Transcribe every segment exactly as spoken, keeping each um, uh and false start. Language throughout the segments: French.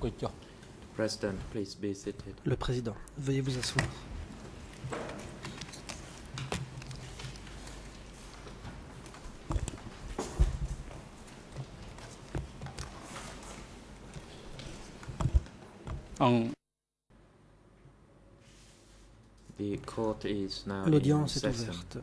President, please be seated. Le président, veuillez vous asseoir. The court is now in L'audience est session. ouverte.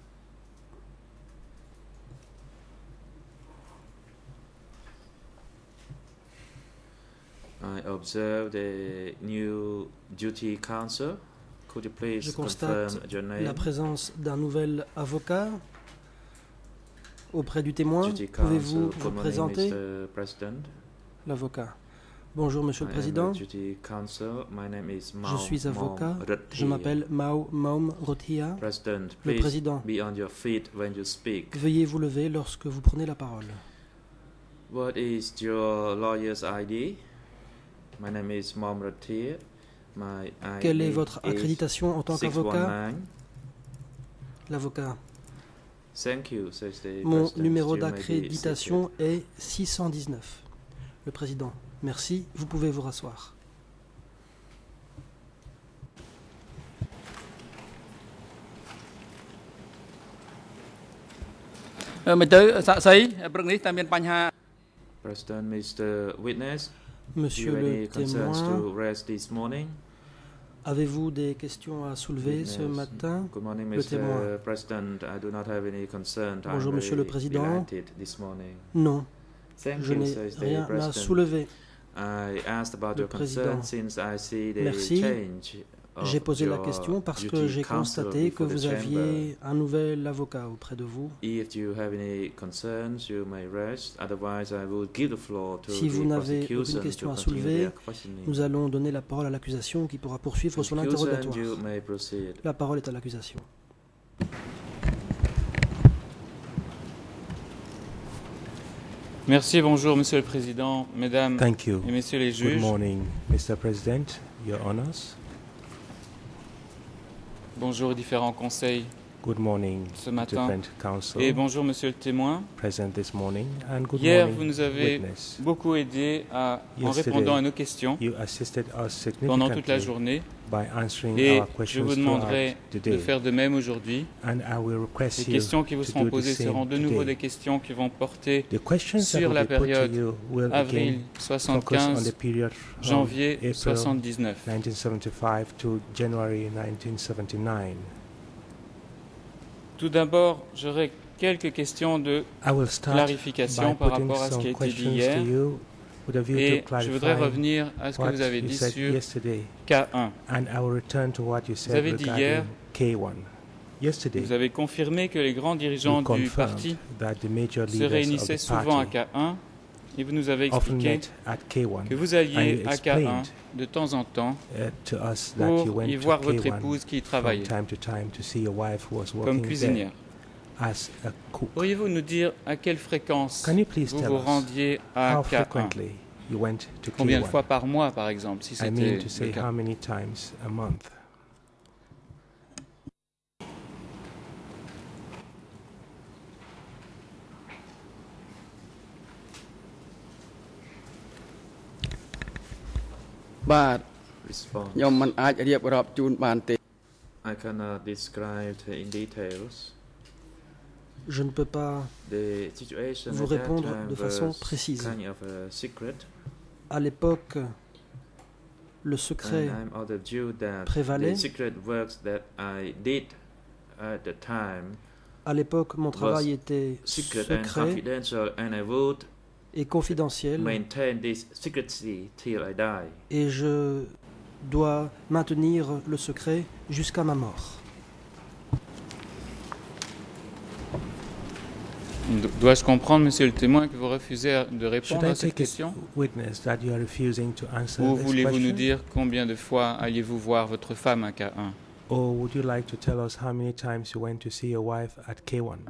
I observe the new duty counsel. Could you please Je confirm constate your name? la présence d'un nouvel avocat auprès du témoin. Duty Pouvez-vous counsel, vous good morning, présenter? Mister President. L'avocat. Bonjour, Monsieur le I am Président. the duty counsel. My name is Je Mao suis avocat. Mom Je m'appelle Mao Maum Rothia. President, Le please président. be on your feet when you speak. Veuillez vous lever lorsque vous prenez la parole. What is your lawyer's I D? My name is Mom Rothia. My I D Quelle est votre is accréditation en tant qu'avocat? six one nine. L'avocat. Thank you, says the Mon President. numéro You may be d'accréditation seated. est six cent dix-neuf. Le président. Merci. Vous pouvez vous rasseoir. President, Mister Witness, do Monsieur you have any le concerns témoin, to raise this morning? avez-vous des questions à soulever ce Witness. matin? Good morning, Le Mister témoin. President. I do not have any concern. I'm Bonjour, Monsieur le very Président. delighted this morning. Non, Thank je you, n'ai says the rien à President. soulever. I asked about Le your concern Président. since I see the Merci. change of J'ai posé la your question parce que duty j'ai counsel constaté que before the vous chamber. aviez un nouvel avocat auprès de vous. If you have any concerns, you may raise. Otherwise, I will give the floor to Si vous the n'avez prosecution aucune question to à continue soulever, their questioning. Nous allons donner la parole à l'accusation qui pourra poursuivre son Prosecution, you interrogatoire. may proceed. La parole est à l'accusation. Merci, bonjour Monsieur le Président, Mesdames Thank you. et Messieurs les Good juges. morning, Mister President, Your Honors. Bonjour aux différents conseils Good morning, ce matin. different counsel Et bonjour Monsieur le témoin. present this morning, and good Hier, morning, vous nous avez witness. beaucoup aidé à, en Yesterday, répondant à nos questions You assisted us pendant toute la significantly journée. by answering Et our je questions vous demanderai throughout the de day, faire de même aujourd'hui. and I will Les request you questions qui vous to seront do the posées same seront de nouveau today. des questions qui vont porter The questions that sur will la be put to période you will avril again focus on soixante-quinze, the period of janvier April soixante-dix-neuf. nineteen seventy-five to January nineteen seventy-nine. Tout d'abord, j'aurai quelques questions de I will start clarification by par putting rapport à ce some qui a été dit questions hier. to you with a view Et to je voudrais clarify revenir à ce que what vous avez you dit said sur yesterday, K un. and I will return to what you said avez dit hier- regarding K one. Yesterday, Vous avez confirmé que les grands dirigeants you du confirmed parti that the major se leaders of réunissaient the souvent à party K un et vous nous avez often expliqué met at K one, que vous and alliez you à K un explained de temps en temps uh, to us that you pour went y to voir votre K one épouse qui y from travaillait time to time to see your wife who was comme working there cuisinière. as a cook. Pourriez-vous nous dire à quelle fréquence Can you please vous tell vous us rendiez à how K un? frequently you went to K Combien de one? fois par mois, par exemple, si I c'était mean to le say cas? how many times a month? Response. ខ្ញុំមិនអាចរៀបរាប់ជូនបានទេ I cannot describe in details. Je ne peux pas The situation vous at that répondre time de façon was précise. kind of a secret, À l'époque, le secret and I'm of the view that prévalait. the secret works that I did at the time À l'époque, mon travail was était secret and secret confidential, and I would et confidentiel, maintain this secrecy till I die. et je dois maintenir le secret jusqu'à ma mort. Do- Dois-je comprendre, Monsieur le témoin, que vous refusez de Should répondre I à cette take question? it, witness, that you are refusing to answer Ou this voulez-vous nous question? dire combien de fois alliez-vous voir votre femme à K un? Or would you like to tell us how many times you went to see your wife at K one?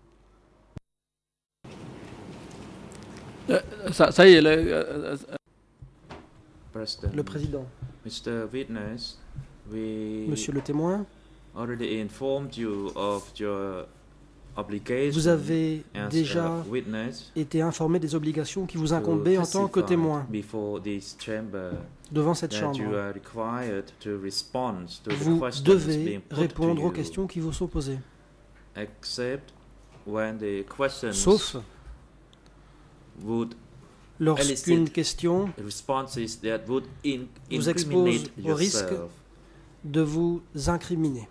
President, Le président, Mister Witness, we monsieur le témoin, already informed you of your Vous avez déjà été informé des obligations qui vous incombaient en tant que témoin devant cette chambre. Vous devez répondre aux questions qui vous sont posées. Sauf lorsqu'une question vous expose au risque de vous incriminer.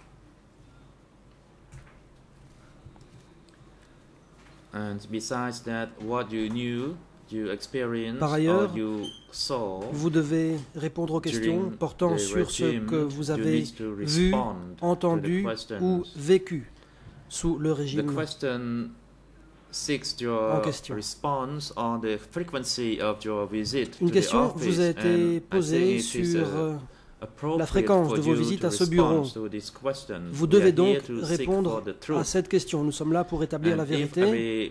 Par ailleurs, vous devez répondre aux questions portant sur ce que vous avez vu, entendu ou vécu sous le régime en question. Une question vous a été posée sur la fréquence de vos visites à ce bureau. Vous devez donc répondre à cette question. Nous sommes là pour établir la vérité.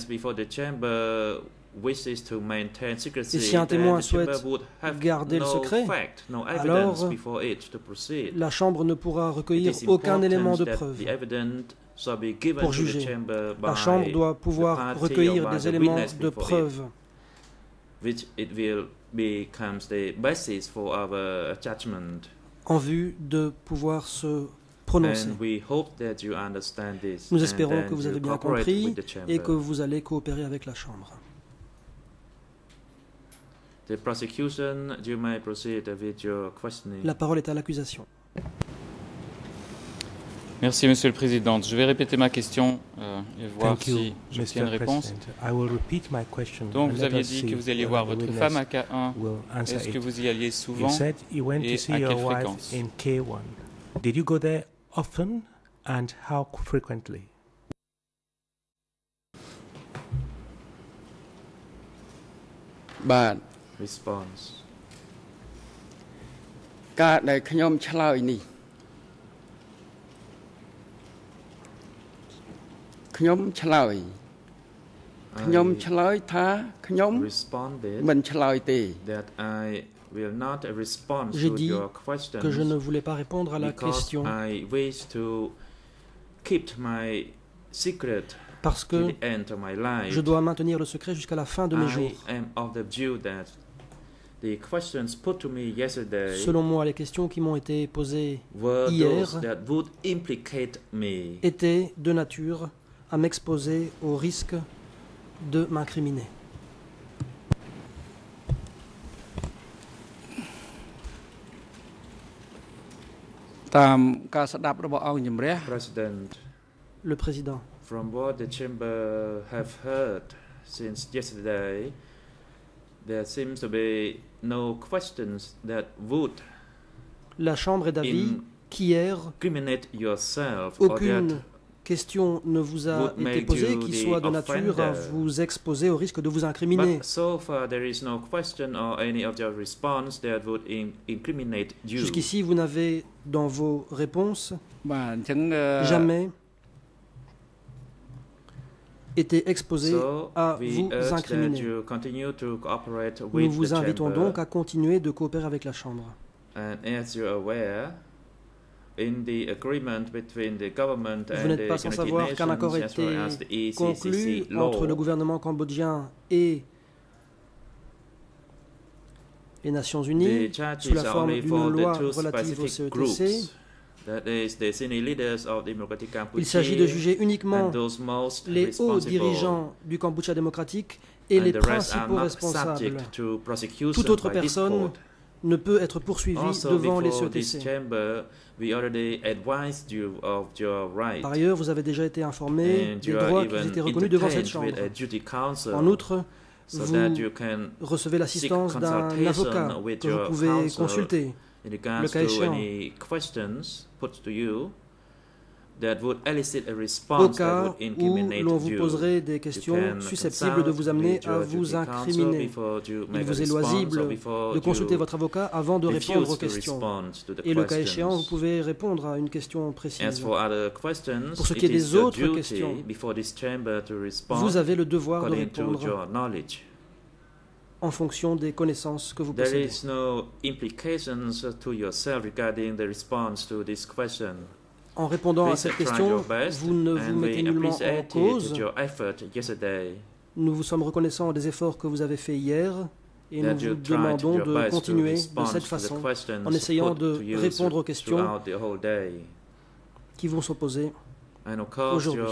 Et si un témoin souhaite garder le secret, alors la Chambre ne pourra recueillir aucun élément de preuve pour juger. La Chambre doit pouvoir recueillir des éléments de preuve en vue de pouvoir se prononcer. Nous espérons que vous avez bien compris et que vous allez coopérer avec la Chambre. La parole est à l'accusation. Merci, Monsieur le Président. Je vais répéter ma question euh, et voir Thank you, si j'obtiens une Mister réponse. President. I will repeat my question Donc, and vous let aviez us dit see que vous alliez whether voir the votre witness femme à K un. will answer Est-ce que it. vous y alliez You souvent said you went et to see à your quelle wife fréquence? in K one. Did you go there often and how frequently? Bad. Response. ការដែលខ្ញុំឆ្លើយនេះខ្ញុំឆ្លើយខ្ញុំឆ្លើយថាខ្ញុំ responded មិនឆ្លើយទេ that I will not respond J'ai to dit your questions que je ne voulais pas répondre à la because question I wish to keep my secret parce to que the end of my life. je dois maintenir le secret jusqu'à la fin de mes I jours. am of the view that the questions put to me yesterday Selon moi, les questions qui m'ont été posées were hier those that would implicate me. étaient de nature à m'exposer au risque de m'incriminer. តាមការស្ដាប់របស់អង្គជំរះ President, Le président, from what the chamber have heard since yesterday, there seems to be no questions that would la Chambre est d'avis qu'hier, incriminate yourself or aucune that question ne vous a would été make posée you qui the soit de nature à offender. vous exposer au risque de vous incriminer. But so far there is no question or any of your response that would in incriminate you. Jusqu'ici, vous n'avez dans vos réponses បាទអញ្ចឹងអឺ jamais été exposé So à we vous urge that incriminer. you continue to cooperate Nous with vous the invitons chamber. donc à continuer de coopérer avec la Chambre. And as you're aware, in the agreement between the government Vous and n'êtes the pas sans United savoir qu'un Nations accord a as well as été the E C C C conclu law, entre le gouvernement cambodgien et les Nations the Unies sous charges la are forme only d'une for the loi two relative au specific C E T C. groups. That is the senior leaders of Democratic Il s'agit de Cambodia juger uniquement and those most les hauts responsible. dirigeants du Cambodge démocratique et And les the rest are principaux not responsables. subject to prosecution Toute autre by this personne court. ne peut être poursuivie Also, devant les before C E T this C. chamber, we already advised you of your rights. Par ailleurs, vous avez déjà été informé And des you are droits qui even étaient reconnus devant cette entertained Chambre. with a duty counsel, En outre, so vous that you can recevez l'assistance seek d'un consultation avocat with que vous your pouvez counsel consulter. in regards le cas to échéant. any questions put to you that would elicit a Au response that cas would où incriminate l'on vous you. poserait des You questions can susceptibles de vous consult amener with à your vous duty counsel incriminer. before you Il make a vous est response or loisible before de consulter you votre avocat avant de refuse répondre aux to questions. respond to the Et le cas échéant, vous questions. pouvez répondre à une question As précise. for other questions, Pour ce qui it est is des your autres duty questions, before this chamber to respond Vous avez le devoir de according to répondre your knowledge. en fonction des connaissances que vous There possédez. is no implications to yourself regarding the response to this question. En répondant à cette question, vous ne vous mettez nullement en cause. Nous vous sommes reconnaissants des efforts que vous avez faits hier et nous vous demandons de continuer de cette façon en essayant de répondre aux questions qui vont s'opposer aujourd'hui.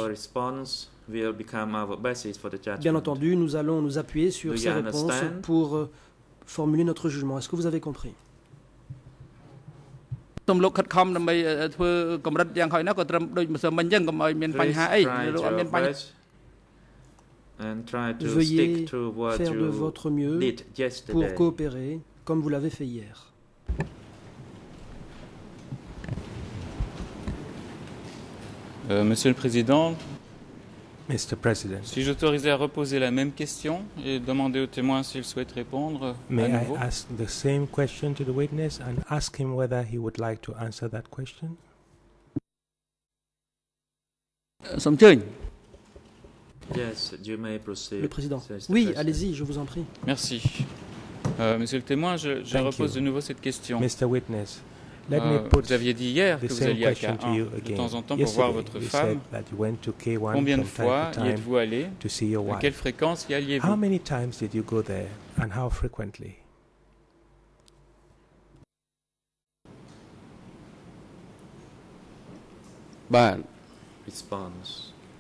Bien entendu, nous allons nous appuyer sur ces réponses pour formuler notre jugement. Est-ce que vous avez compris? Please try your best and try to Veuillez stick to what faire de you votre mieux did pour yesterday. coopérer comme vous l'avez fait hier. Euh, Monsieur le Président, Mister President, suis j'autorisé à reposer la même question et demander au témoin s'il souhaite répondre may à I nouveau? ask the same question to the witness and ask him whether he would like to answer that question? Yes, you may proceed. Le président. says the Oui, president. allez-y, je vous en prie. Merci. Euh, monsieur le témoin, je, je Thank repose you. de nouveau cette question. Mister Witness, let Euh, me put vous aviez dit hier que the vous same alliez à question K to un you de again. temps en temps pour voir Yesterday, votre you femme. said that you went to K one Combien de from time fois to y time êtes-vous allé? to see your À wife. quelle fréquence y How alliez-vous? many times did you go there and how frequently? បាទ Response.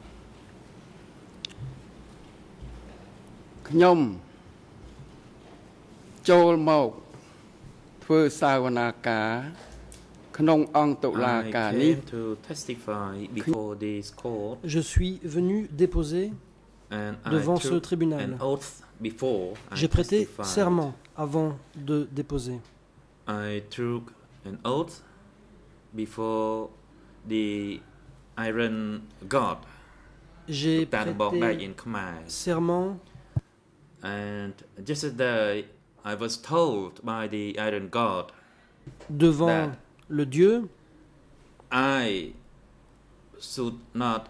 ខ្ញុំចូលមកធ្វើសាវនាការក្នុងអង្គតុលា I ការនេះ came to testify before this court Je suis venu déposer and devant I ce took tribunal. an oath before I J'ai prêté testified. serment avant de déposer. I took an oath before the Iron God. J'ai តាមบอกដៃ prêté in Khmer. serment And yesterday I was told by the Iron God devant that le Dieu I should not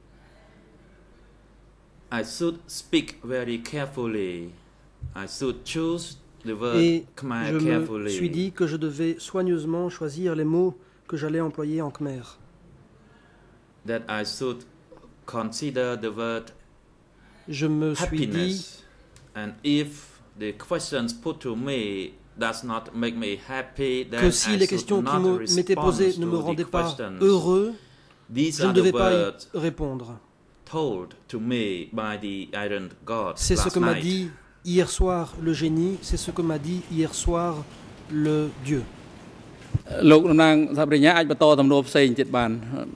I should speak very carefully. I should choose the word et Khmer je me carefully. suis dit que je devais soigneusement choisir les mots que j'allais employer en khmer. That I should consider the word Je me suis dit happiness. And if the questions put to me does not make me happy, then que I si les should questions qui not me- m'étaient respond posées ne to me the rendaient pas questions. heureux, These je ne are the devais pas words y répondre. told to me by the Iron God C'est ce last que m'a night. dit hier soir le génie, c'est ce que m'a dit hier soir le Dieu. លោកតំណាងសហប្រញ្ញាអាចបន្តសំណួរផ្សេងទៀតបាន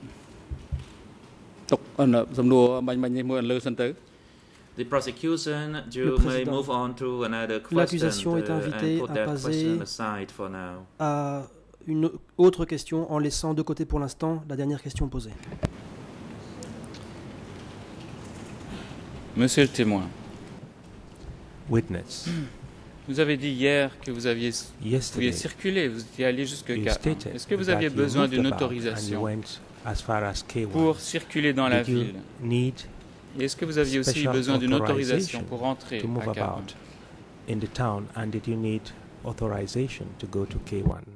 ទុកសំណួរបាញ់បាញ់នេះមួយលើសិនទៅ The prosecution, you Le may président. move on to another question L'accusation est uh, invitée and put à that passer question aside for now. À une autre question en laissant de côté pour l'instant la dernière question posée. Monsieur le témoin, Witness, vous avez dit hier que vous aviez vous pouviez yesterday circuler, vous étiez allé jusque you K un. stated Est-ce que vous that aviez you besoin moved d'une about and you autorisation went as far as K one. pour circuler dans la Did you ville? need Et est-ce que vous aviez aussi special besoin d'une autorisation authorization pour entrer to move à K un? about in the town, and did you need authorization to go to K one?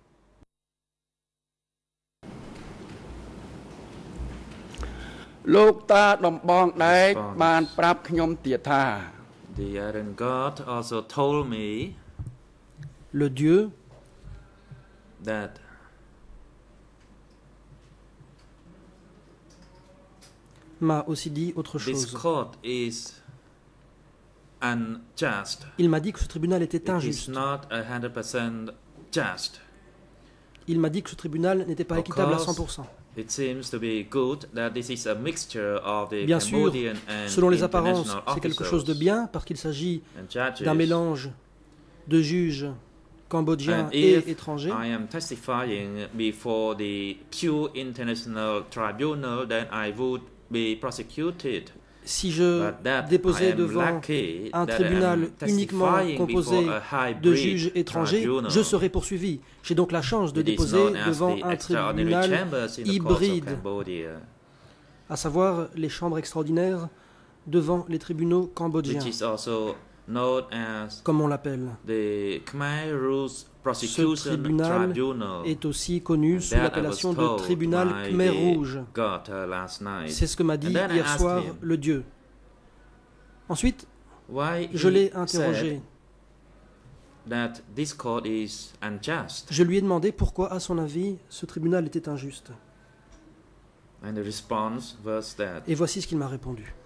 លោកតាដំបងដែកបានប្រាប់ខ្ញុំទៀតថា The Iron God also told me Le Dieu that m'a aussi dit autre this chose. court is unjust. Il m'a dit que ce tribunal était It is injuste. not a hundred percent just. Il m'a dit que ce tribunal n'était pas Of équitable à course, cent pour cent. It seems to be good that this is a mixture of the Bien sûr, Cambodian and selon les apparences, international c'est quelque chose de officers bien parce qu'il s'agit and judges. d'un mélange de juges cambodgiens And et if étrangers. I am testifying before the pure international tribunal, then I would be prosecuted. Si je But that déposais I am devant lucky un that I tribunal am uniquement testifying composé before a hybrid de juges étrangers, tribunal. je serais poursuivi. J'ai donc la chance de It is déposer known as devant the un extraordinary tribunal chambers in the courts of hybride, Cambodia, à savoir les chambres extraordinaires devant les tribunaux which cambodgiens. is also comme on l'appelle. Ce tribunal est aussi connu sous l'appellation de tribunal Khmer Rouge. C'est ce que m'a dit hier soir le Dieu. Ensuite, je l'ai interrogé. Je lui ai demandé pourquoi, à son avis, ce tribunal était injuste. Et voici ce qu'il m'a répondu.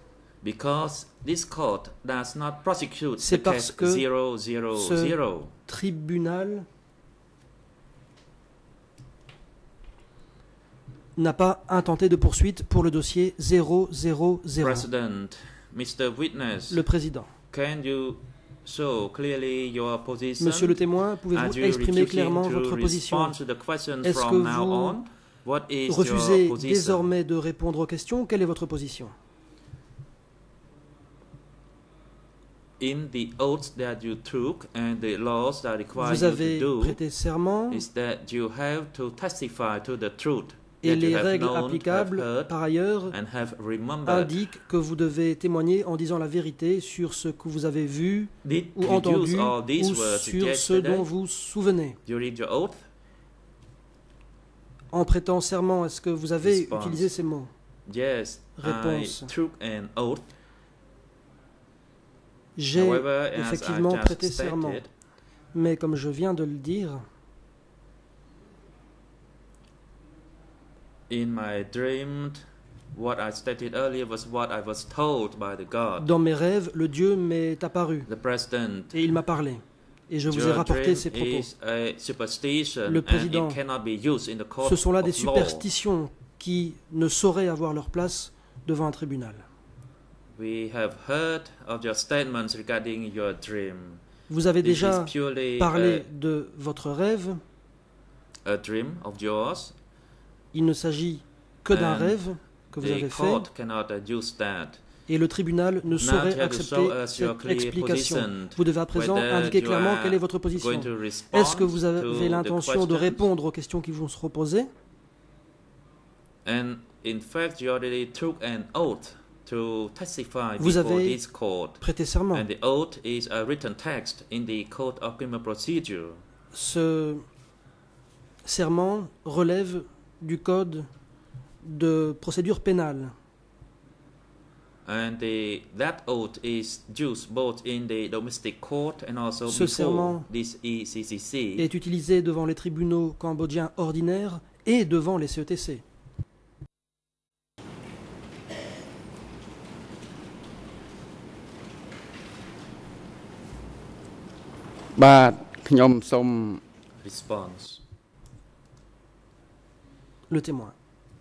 C'est parce que ce tribunal n'a pas intenté de poursuite pour le dossier zéro zéro zéro. Le président. Monsieur le témoin, pouvez-vous exprimer clairement votre position? Est-ce que vous refusez désormais de répondre aux questions? Quelle est votre position? Vous avez prêté serment et les règles applicables, par ailleurs, indiquent que vous devez témoigner en disant la vérité sur ce que vous avez vu ou entendu ou sur ce dont vous vous souvenez. En prêtant serment, est-ce que vous avez utilisé ces mots? Réponse. J'ai effectivement prêté serment, mais comme je viens de le dire, dans mes rêves, le Dieu m'est apparu et il m'a parlé. Et je vous ai rapporté ces propos. Le président, ce sont là des superstitions qui ne sauraient avoir leur place devant un tribunal. Vous avez déjà parlé de votre rêve. Il ne s'agit que d'un rêve que vous avez fait. Et le tribunal ne saurait accepter cette explication. Vous devez à présent indiquer clairement quelle est votre position. Est-ce que vous avez l'intention de répondre aux questions qui vous seront posées? Vous avez prêté serment. Ce serment relève du code de procédure pénale. Ce serment est utilisé devant les tribunaux cambodgiens ordinaires et devant les C E T C. Response. Le témoin.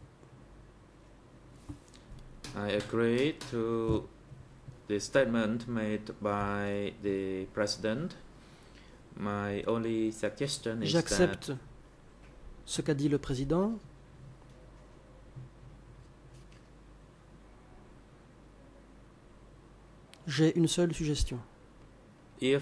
I agree to the statement made by the president. My only suggestion is J'accepte ce qu'a dit le président. J'ai une seule suggestion. If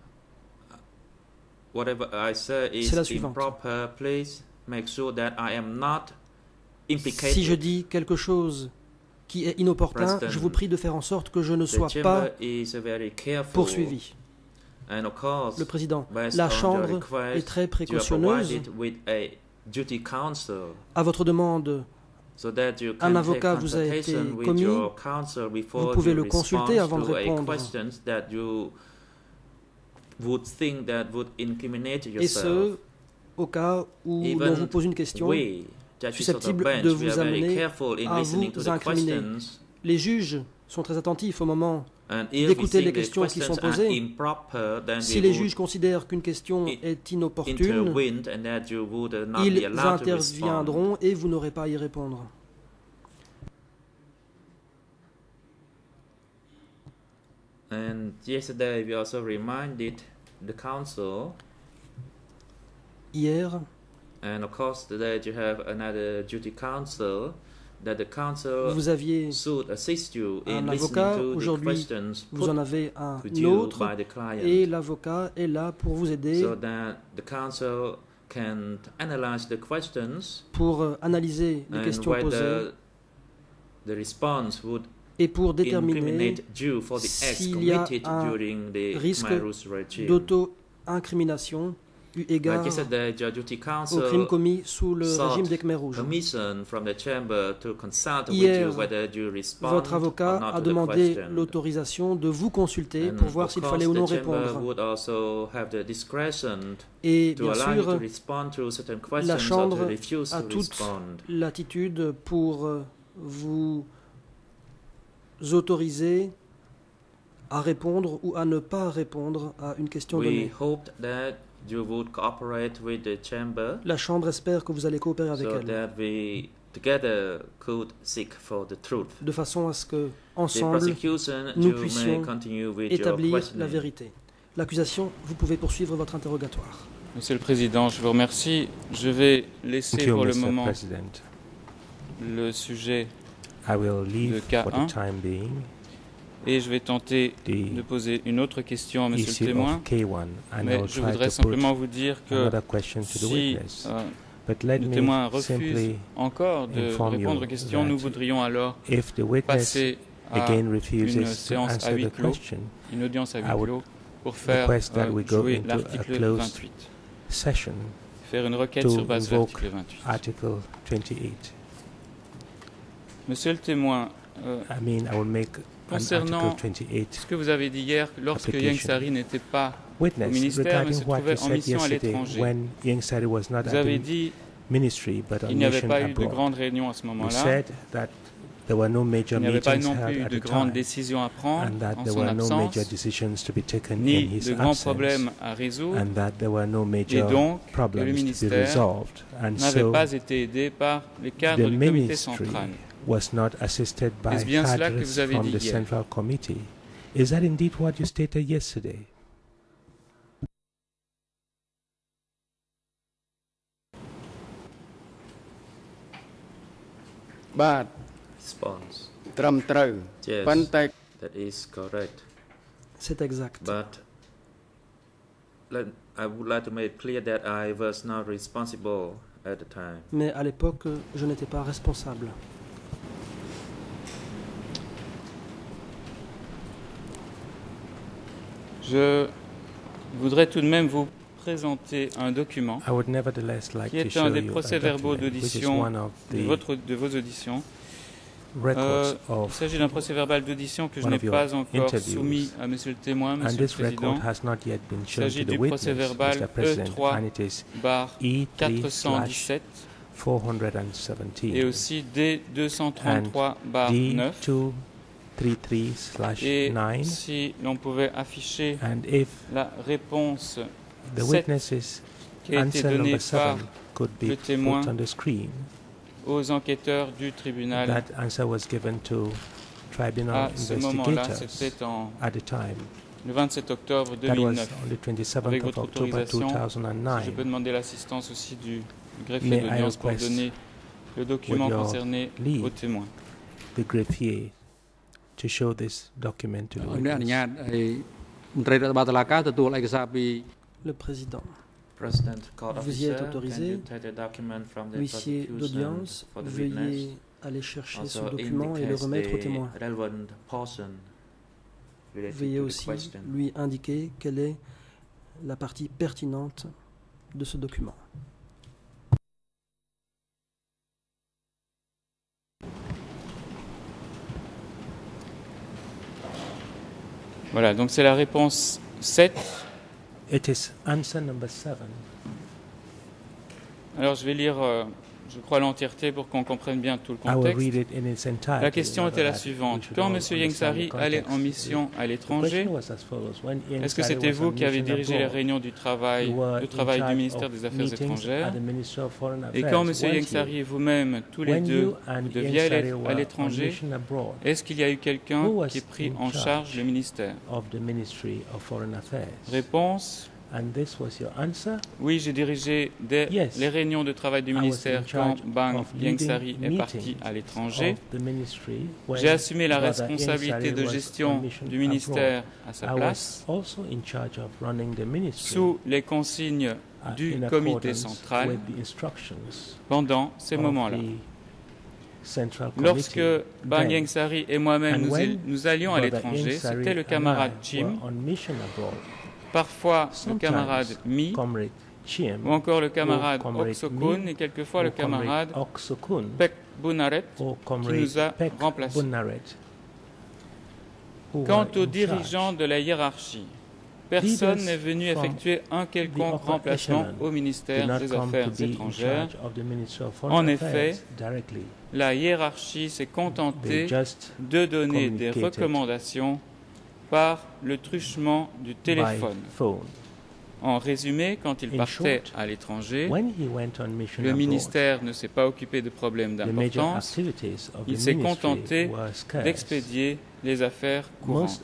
whatever I say is improper, please make sure that I am not implicated. Si je dis quelque chose qui est inopportun, je vous prie de faire en sorte que je ne sois pas poursuivi. Le président, la Chambre est très précautionneuse. À votre demande, un avocat vous a été commis. Vous pouvez le consulter avant de répondre. Et ce, au cas où l'on vous pose une question susceptible de vous amener à vous incriminer. Les juges sont très attentifs au moment d'écouter les questions qui sont posées. Si les juges considèrent qu'une question est inopportune, ils interviendront et vous n'aurez pas à y répondre. And yesterday we also reminded the council. Hier. And of course today you have another duty counsel that the council vous aviez should assist you in un avocat, aujourd'hui vous en avez un autre et l'avocat est là pour vous aider so that the council can analyze the questions pour analyser les questions posées the response would et pour déterminer s'il y a un risque d'auto-incrimination eu égard aux crimes commis sous le régime des Khmers rouges. Hier, votre avocat a demandé l'autorisation de vous consulter pour voir s'il fallait ou non répondre. Et bien sûr, la Chambre a toute l'attitude pour vous autoriser à répondre ou à ne pas répondre à une question donnée. You would cooperate with the chamber, la Chambre espère que vous allez coopérer avec so elle, that we together could seek for the truth. De façon à ce que, ensemble, nous puissions établir la vérité. L'accusation, vous pouvez poursuivre votre interrogatoire. Monsieur le Président, je vous remercie. Je vais laisser you, pour le Mister moment President. le sujet I will leave de cas for un. the time being. Et je vais tenter de poser une autre question à Monsieur le témoin, one, mais je voudrais simplement vous dire que si euh, le témoin refuse encore de répondre aux questions, nous voudrions alors passer à une séance à huis clos, une audience à huis clos, pour faire euh, jouer l'article vingt-huit, faire une requête sur base de l'article vingt-huit. Monsieur le témoin, euh, I mean, I will make concernant ce que vous avez dit hier, lorsque Ieng Sary n'était pas au ministère, mais se trouvait en mission à l'étranger, vous avez dit qu'il n'y avait pas eu de grande réunion à ce moment-là, il n'y avait pas non plus de grandes décisions à prendre en son absence, ni de grands problèmes à résoudre, et donc que le ministère n'avait pas été aidé par les cadres du comité central. Was not assisted by Est-ce bien cela que cadres vous avez from dit the hier? Central Committee. Is that indeed what you stated yesterday? Bad. Response. Trầm trừ. Yes, ប៉ុន្តែ that is correct. C'est exact. But let, I would like to make it clear that I was not responsible at the time. Mais à l'époque, je n'étais pas responsable. Je voudrais tout de même vous présenter un document I would nevertheless like qui to est show un des you a procès-verbaux document, which is d'audition one of de, the votre, de vos auditions. records Euh, il of s'agit d'un procès-verbal d'audition que je one n'ai of your pas encore interviews. soumis à Monsieur le témoin, and Monsieur le this record Président. has not yet been Il shown s'agit to the du witness, procès-verbal Mister E President, trois and it is barre E quatre three cent slash dix-sept four hundred seventeen et aussi D deux cent trente-trois barre D neuf. two thirty-three slash Et nine, si l'on pouvait afficher and if la réponse the sept witness's qui a été answer donnée number par seven could be le put témoin on the screen, aux enquêteurs du tribunal that answer was given to tribunal à ce moment-là, investigators c'était en at the time. le vingt-sept octobre That was deux mille neuf. on the twenty-seventh Avec of votre October autorisation, two thousand Si je nine. peux demander l'assistance aussi du greffier May I d'audience pour request, donner le document with your concerné leave, au témoin. The greffier to show this document to the អនុ witness. ញ្ញាតឲ្យមន្ត្រីរដ្ឋបាលតុលាការទទួលឯកសារពី Le président, President, court vous y êtes officer, autorisé. can you take the document from the Huissier prosecution d'audience, for the witness? veuillez aller chercher ce Also document et le indicates remettre au the témoin. relevant portion related Veuillez to the aussi question. lui indiquer quelle est la partie pertinente de ce document. Voilà, donc c'est la réponse sept. It is answer number seven. Alors je vais lire, euh, je crois, l'entièreté pour qu'on comprenne bien tout le I will contexte. read it in its entirety. La question était la that suivante. we should Quand all M. Ieng understand Sary the allait context. en mission à The l'étranger, question was as follows. When Ieng est-ce que Sary c'était was vous on qui avez mission dirigé les abroad, réunions du travail, you were le in travail du charge ministère of des Affaires meetings étrangères? at the Ministry of Foreign Et Affairs, quand M. weren't Ieng you? Sary et vous-même, tous les When deux, you and vous Ieng deviez aller Sary were à on l'étranger, mission abroad est-ce qu'il y a eu quelqu'un Who was qui ait pris in en charge le ministère? of the Ministry of Foreign Affairs? Réponse: And this was your answer? oui, j'ai dirigé des, Yes. les réunions de travail du I was ministère in quand charge Bang of Ieng leading Sary est parti meetings à l'étranger. of the ministry when J'ai assumé la Brother Ieng responsabilité Sary de was gestion on mission du ministère à abroad. sa I place, was also in charge of running the ministry sous les consignes uh, du in comité accordance central with the instructions pendant ces of moments-là. the Lorsque Bang Yang Sari et moi-même nous, nous allions à l'étranger, c'était le camarade Jim, parfois le camarade Mi, ou encore le camarade Oksokun et quelquefois le camarade Pek Bunaret qui nous a remplacés. Quant aux dirigeants de la hiérarchie, personne n'est venu effectuer un quelconque remplacement au ministère des Affaires étrangères. En effet, la hiérarchie s'est contentée de donner des recommandations par le truchement du téléphone. En résumé, quand il partait à l'étranger, le ministère ne s'est pas occupé de problèmes d'importance, il s'est contenté d'expédier les affaires courantes.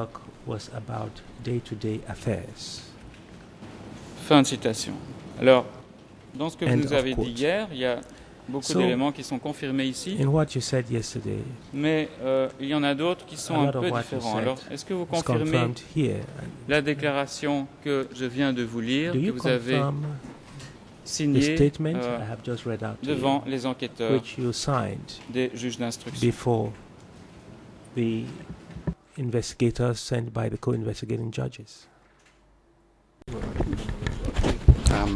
Fin de citation. Alors, dans ce que vous nous avez dit hier, il y a beaucoup d'éléments qui sont confirmés ici, mais euh, il y en a d'autres qui sont un peu différents. Alors, est-ce que vous confirmez la déclaration que je viens de vous lire, que vous avez signée euh, devant les enquêteurs des juges d'instruction? The investigators sent by the co-investigating judges. Um,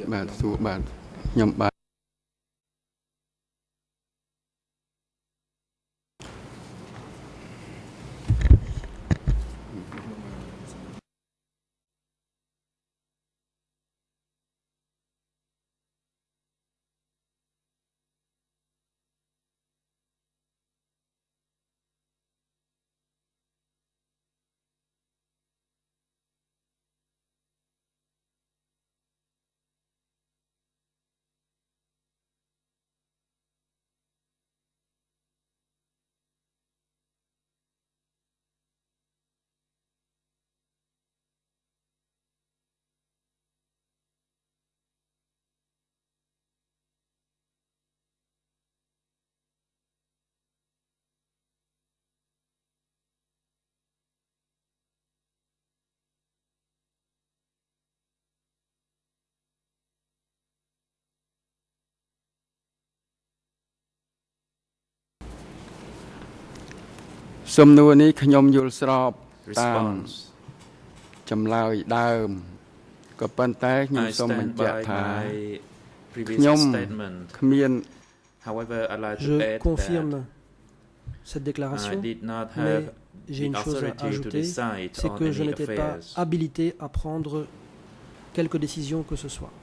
សំណួរនេះខ្ញុំយល់ស្របតាមចម្លើយដើមក៏ប៉ុន្តែខ្ញុំសូមបញ្ជាក់ថាខ្ញុំគ្មាន Je confirme cette déclaration, mais j'ai une chose à ajouter, c'est que je n'étais pas habilité à prendre quelque décision que ce soit.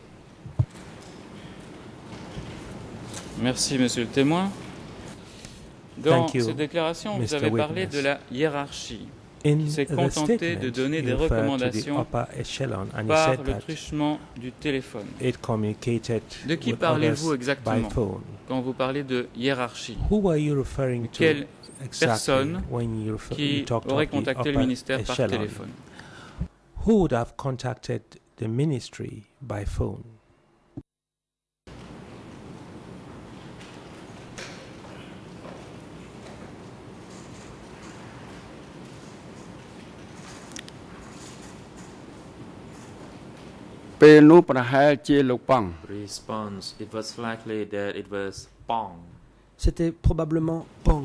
Merci, monsieur le témoin. Dans cette déclaration, vous avez parlé de la hiérarchie, qui s'est contentée de donner des recommandations par le truchement du téléphone. De qui parlez-vous exactement quand vous parlez de hiérarchie? Quelle personne qui aurait contacté le ministère par téléphone? Who would have contacted the ministry by phone? Response. It was likely that it was Pong. C'était probablement Pong.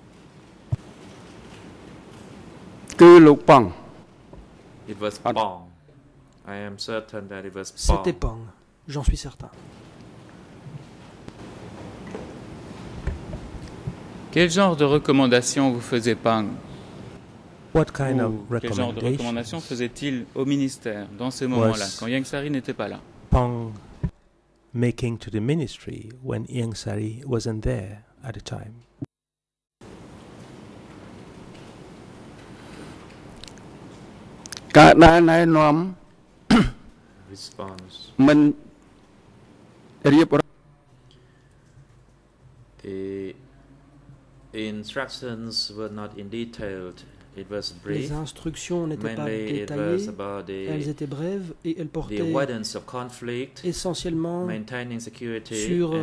It was Pong. I am certain that it was Pong. C'était Pong. J'en suis certain. Quel genre de recommandation vous faisait Pong? What kind of quel genre de recommandations faisait-il au ministère dans ces moments-là, quand Ieng Sary n'était pas là? Pong making to the ministry when Ieng Sary wasn't there at the time. Response. The instructions were not in detailed. It was brief. Les instructions n'étaient pas détaillées, elles étaient brèves et elles portaient essentiellement sur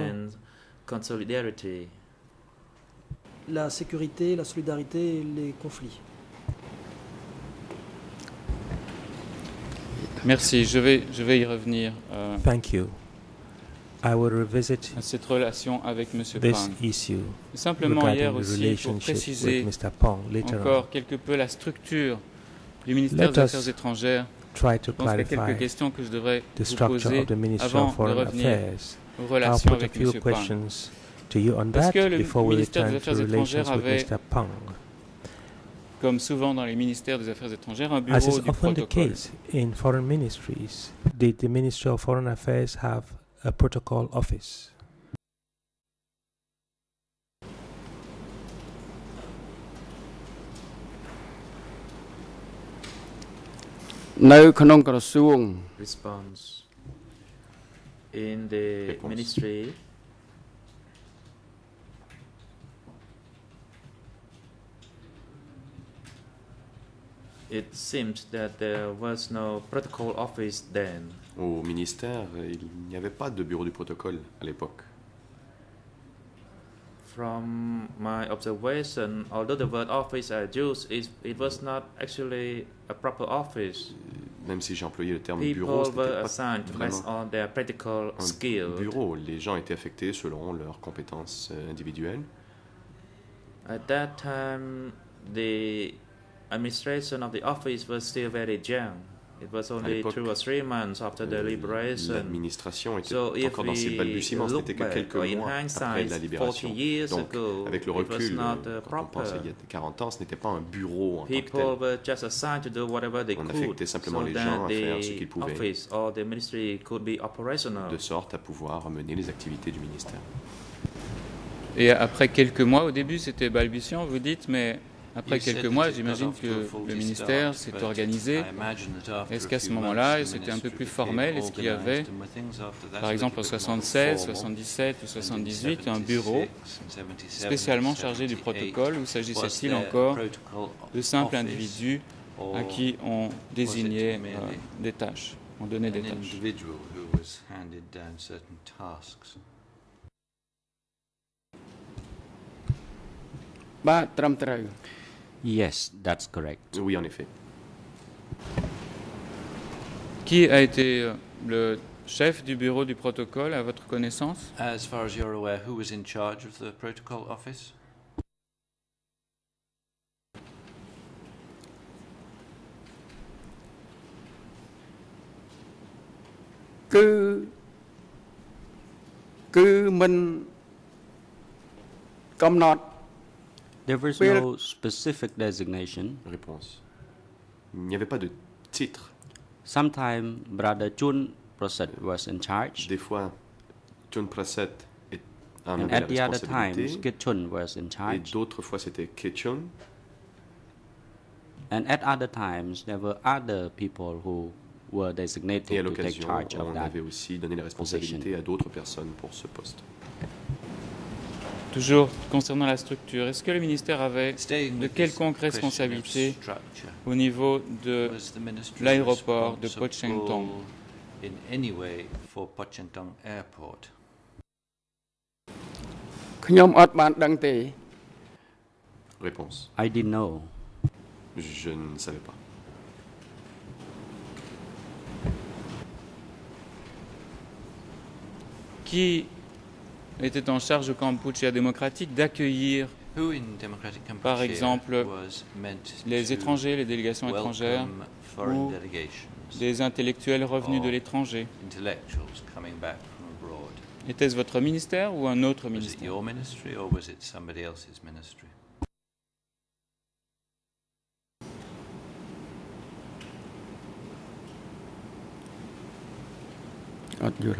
la sécurité, la solidarité et les conflits. Merci, je vais, je vais y revenir. Euh, Thank you. I will revisit à cette relation avec M. this Pang. issue Simplement hier regarding the aussi, pour relationship préciser with Mister Pang later encore on. quelque peu la structure du ministère Let des us Affaires étrangères. Try to Je pense qu'il y a clarify quelques questions que je devrais the vous structure poser of the Ministry avant of de Foreign revenir Affairs. aux I'll relations put a avec few M. Pang. questions to you on Parce that que le before we ministère des return to Affaires relations étrangères with avait, Mister Pang. comme souvent dans les ministères des Affaires étrangères, un As bureau is du often the protocole. case in foreign ministries, did the Ministry of Foreign Affairs have a protocol office? Response. In the Réponse. Ministry, it seems that there was no protocol office then. Au ministère, il n'y avait pas de bureau du protocole à l'époque. From my observation, although the word office I used, it, it was not actually a proper office. Même si j'ai employé le terme People bureau, ce n'était were pas assigned based on their practical un skill. bureau. Les gens étaient affectés selon leurs compétences euh, individuelles. At that time, the administration of the office was still very young. It was only two or three months after the liberation. L'administration était So encore dans ses balbutiements, ce n'était que quelques mois après la libération. Donc, avec le recul, quand on pense il y a quarante ans, ce n'était pas un bureau en tant que tel. Were just assigned to do whatever they on could, affectait simplement so les gens à faire ce qu'ils pouvaient, office or the ministry could be operational. de sorte à pouvoir mener les activités du ministère. Et après quelques mois, au début c'était balbutiant, vous dites, mais après quelques mois, j'imagine que le ministère s'est organisé. Est-ce qu'à ce moment-là, c'était un peu plus formel? Est-ce qu'il y avait, par exemple en soixante-seize, soixante-dix-sept ou soixante-dix-huit, un bureau spécialement chargé du protocole, ou s'agissait-il encore de simples individus à qui on désignait euh, des tâches, on donnait des tâches? Yes, that's correct. Oui, en effet. Qui a été le chef du bureau du protocole à votre connaissance? As far as you're aware, who was in charge of the protocol office? Que que mìnhកំណត់ There was no specific designation. Réponse. Il n'y avait pas de titre. Sometimes Brother Chun Praset was in charge. Des fois, Chun Praset en and avait at the la other times, responsabilité. Kitchun was in Et charge. d'autres fois, c'était Kitchun. And at other times, there were other people who were Et à designated to take l'occasion, charge of on that. avait aussi donné la responsabilité à d'autres personnes pour ce poste. Toujours concernant la structure, est-ce que le ministère avait de quelconques responsabilités au niveau de l'aéroport de Pochentong? In any way for Pochentong Airport? ខ្ញុំអត់បានដឹងទេ Réponse. I didn't know. Je ne savais pas. Qui était en charge au Kampuchea démocratique d'accueillir, Who in Democratic par Kampuchea exemple, was meant les to étrangers, les délégations étrangères welcome foreign ou delegations, des intellectuels revenus de or l'étranger? intellectuals coming back from abroad? Était-ce votre ministère ou un autre Was it ministère? your ministry or was it somebody else's ministry? អត់យល់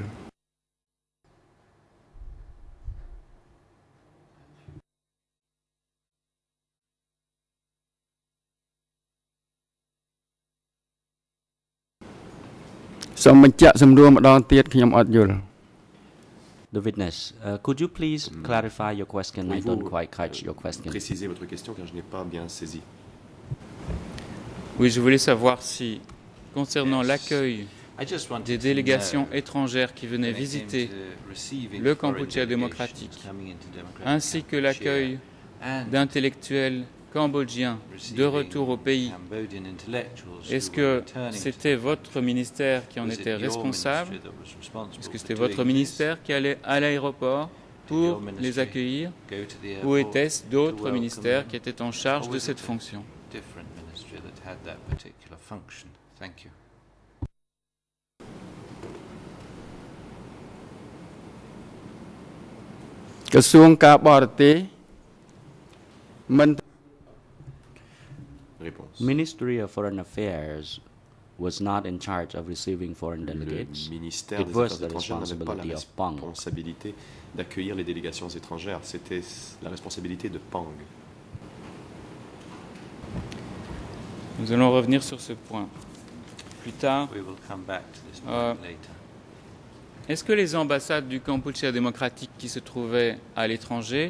សូមបញ្ជាក់សំណួរម្ដងទៀតខ្ញុំអត់យល់ The witness, uh, could you please Hmm. clarify your question? I don't Pouvez-vous, quite catch euh, your question. Préciser votre question car je n'ai pas bien saisi. Oui, je voulais savoir si, concernant Yes. l'accueil I just wanted des to délégations know étrangères qui venaient when it came visiter to receiving le foreign Kampuchea delegations démocratique, coming into Democratic ainsi que Kampuchea l'accueil and d'intellectuels Cambodgiens de retour au pays, est-ce que c'était votre ministère qui en était responsable? Est-ce que c'était votre ministère qui allait à l'aéroport pour les accueillir? Ou était-ce d'autres ministères qui étaient en charge de cette fonction? ក្រសួងការបរទេសមិន Ministry of Foreign Affairs was not in charge of receiving foreign delegates. Le ministère It des was Affaires the étrangères n'avait pas la responsibility of Pang. responsabilité d'accueillir les délégations étrangères. C'était la responsabilité de Pang. Nous allons revenir sur ce point plus tard. Euh, Est-ce que les ambassades du Kampuchea démocratique qui se trouvaient à l'étranger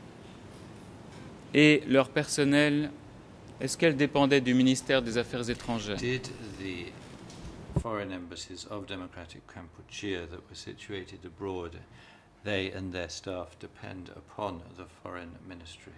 et leur personnel, est-ce qu'elles dépendaient du ministère des Affaires étrangères? Did the foreign embassies of Democratic Kampuchea that were situated abroad, they and their staff depend upon the foreign ministry?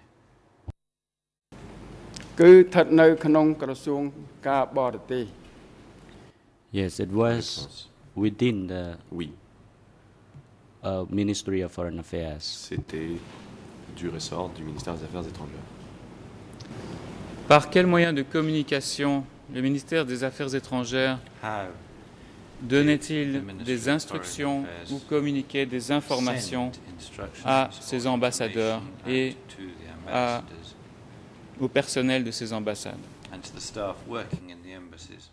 គឺស្ថិតនៅក្នុងក្រសួងការបរទេស Yes, it was within the oui. uh, Ministry of Foreign Affairs. C'était du ressort du ministère des Affaires étrangères. Par quel moyen de communication le ministère des Affaires étrangères donnait-il des instructions ou communiquait des informations à ses ambassadeurs et à, au personnel de ces ambassades? And to the staff working in the embassies.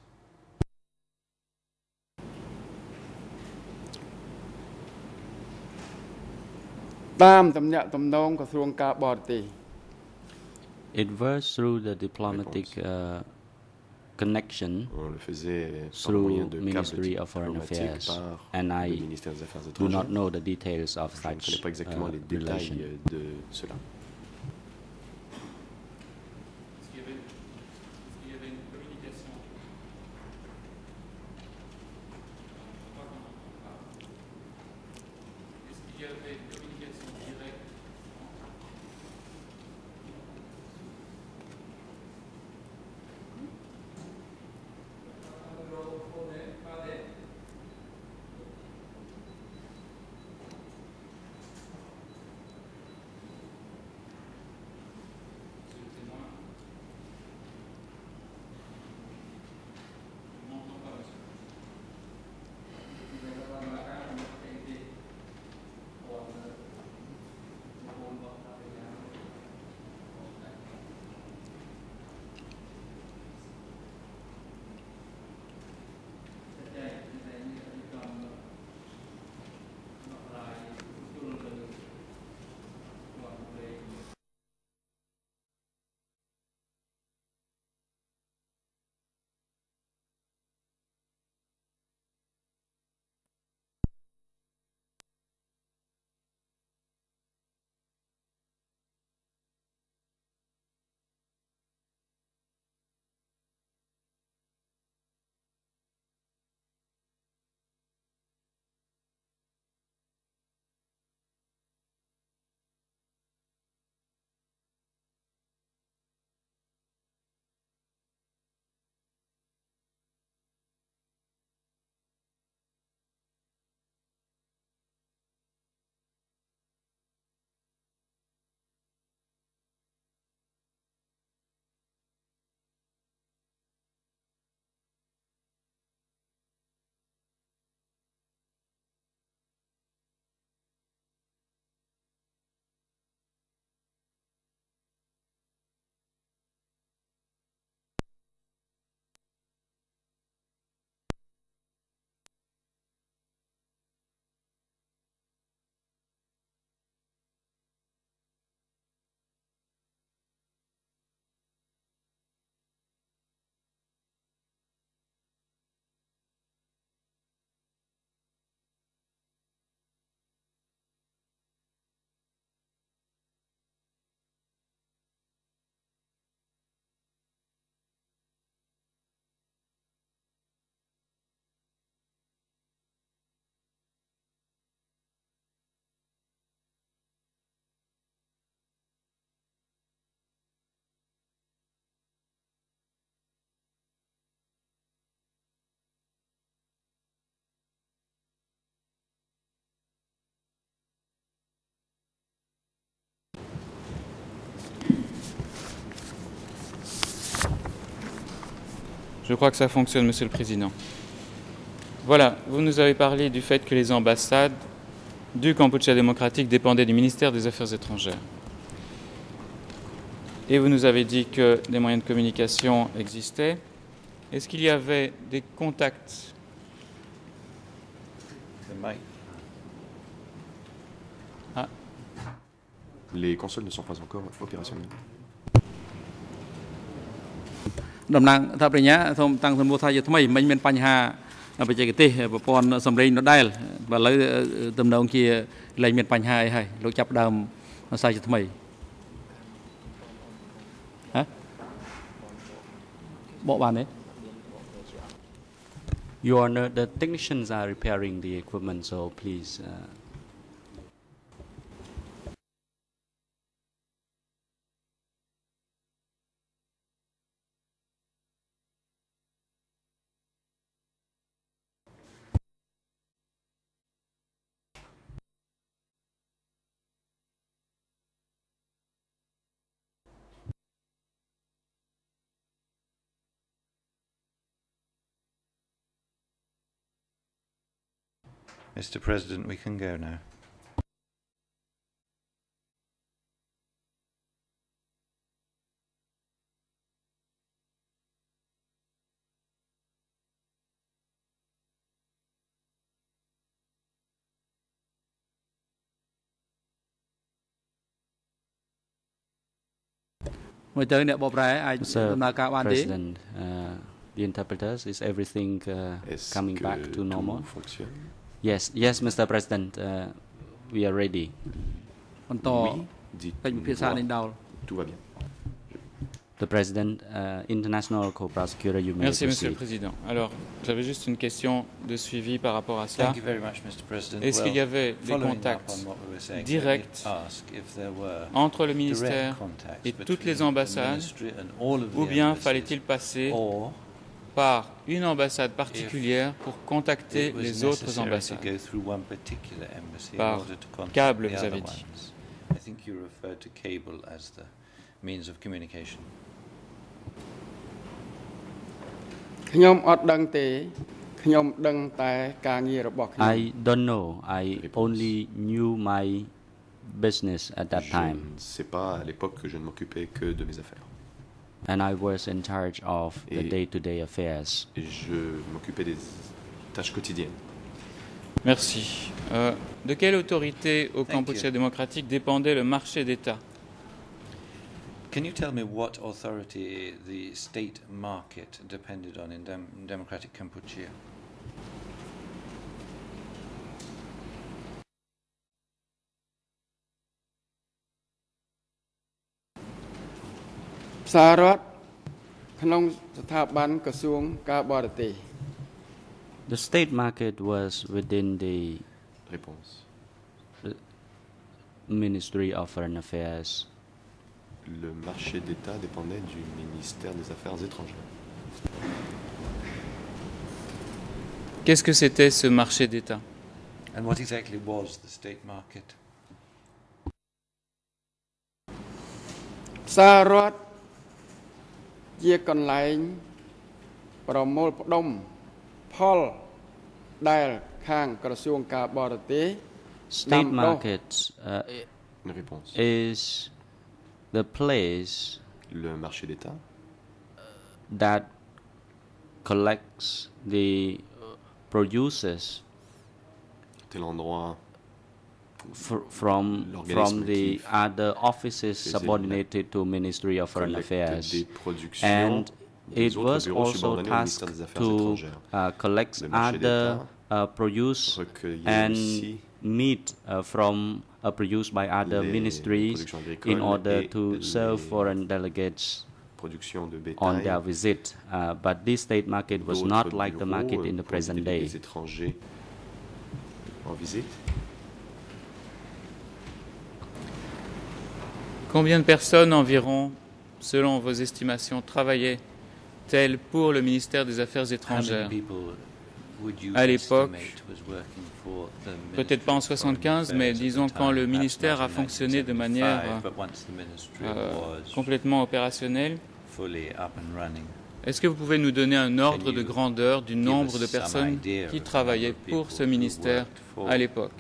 It was through the diplomatic uh, connection through Ministry of Foreign Affairs, and I do not know the details of such uh, relation. Je crois que ça fonctionne, Monsieur le Président. Voilà, vous nous avez parlé du fait que les ambassades du Kampuchea démocratique dépendaient du ministère des Affaires étrangères. Et vous nous avez dit que des moyens de communication existaient. Est-ce qu'il y avait des contacts? Ah. Les consoles ne sont pas encore opérationnelles. តំណាងថាប្រញ្ញាសូមតាំងសំណួរថាជាថ្មីមិនមានបញ្ហាបច្ចេកទេសប្រព័ន្ធសម្លេងដដែលបើឥឡូវតំណងជាលែងមានបញ្ហាអីហើយលោកចាប់ដើមសាជាថ្មីហ៎បកបានទេ Your Honor, the technicians are repairing the equipment, so please uh, Mister President, we can go now. Mister President, uh, the interpreters, is everything uh, coming back to normal? Yes, yes, Mister President, uh, we are ready. Oui, dites-moi, tout va bien. The President, uh, International Co-Prosecutor, you may Merci, proceed. Monsieur le Président. Alors, j'avais juste une question de suivi par rapport à cela. Est-ce qu'il y avait des contacts directs entre le ministère et toutes les ambassades, ou bien fallait-il passer par une ambassade particulière pour contacter les autres ambassades? Par câble, vous avez dit. I think you referred to cable as the means of communication. I don't know. I only knew my business at that time. Je ne sais pas à l'époque que je ne m'occupais que de mes affaires. And I was in charge of the Et day-to-day affairs. je m'occupais des tâches quotidiennes. Merci. Euh, de quelle autorité au Kampuchea démocratique dépendait le marché d'État? Can you tell me what authority the state market depended on in dem democratic Kampuchea? The state market was within the Réponse. Ministry of Foreign Affairs. Le marché d'État dépendait du ministère des Affaires étrangères. Qu'est-ce que c'était ce marché d'État? And what exactly was the state market? ផ្សាររដ្ឋជាកន្លែងប្រមូលផ្ដុំផលដែលខាងក្រសួងការបរទេស State markets uh, Réponse. is the place Le marché d'État that collects the produces C'est l'endroit fr from from the other offices subordinated to Ministry of Foreign Affairs, and it was also tasked to uh, collect other uh, produce and meat uh, from uh, produced by other ministries in order to serve foreign delegates on their visit. Uh, but this state market was not like the market in the present day. Combien de personnes environ, selon vos estimations, travaillaient-elles pour le ministère des Affaires étrangères à l'époque? Peut-être pas en soixante-quinze, mais disons quand le ministère a fonctionné de manière euh, complètement opérationnelle. Est-ce que vous pouvez nous donner un ordre de grandeur du nombre de personnes qui travaillaient pour ce ministère à l'époque?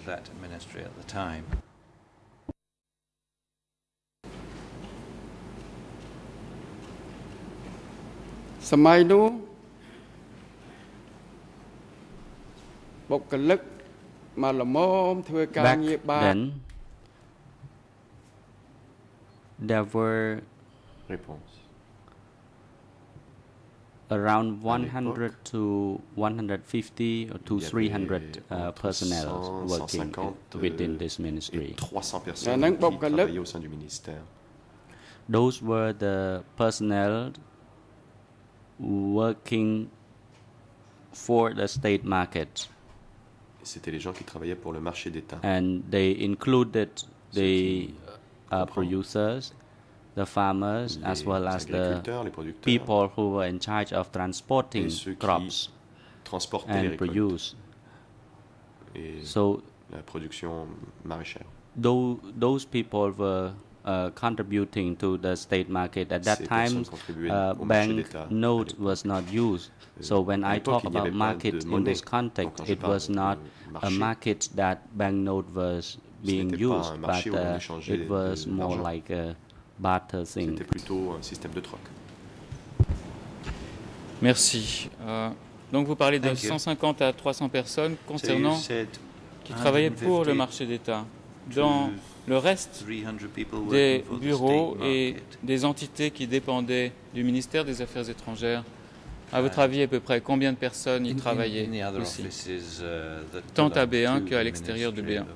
សម័យនោះបុគ្គលិកមកល្មមធ្វើការងារបាត Then there were Réponse. around one hundred to one hundred fifty or to three hundred uh, personnel working within this ministry. trois cents personnes qui travaillaient au sein du ministère. Those were the personnel working for the state market. C'était les gens qui travaillaient pour le marché d'État. And they included the uh, producers, the farmers, les as well as the people who were in charge of transporting crops and produce. Et so la production maraîchère. Though those people were uh, contributing to the state market at that Ces time, uh, bank note was not used. So when I talk about market in this context, it was not a market that banknote was being used, but uh, it was more like a barter thing. C'était plutôt un système de troc. Merci. Euh, donc vous parlez de cent cinquante à trois cents personnes concernant qui travaillaient pour le marché d'État. Dans le reste des bureaux et des entités qui dépendaient du ministère des Affaires étrangères, à votre avis, à peu près combien de personnes y travaillaient aussi, tant à B un qu'à l'extérieur de B un?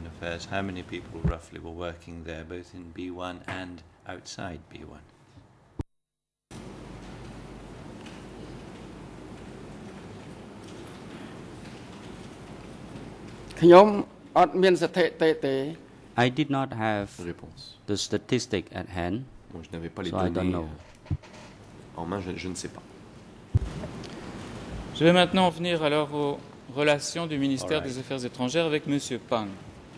I did not have Réponse. the statistic at hand, Bon, je n'avais pas les so I don't données know. en main, je, je ne sais pas. Je vais maintenant en venir alors aux relations du ministère des Affaires étrangères avec M. Pang.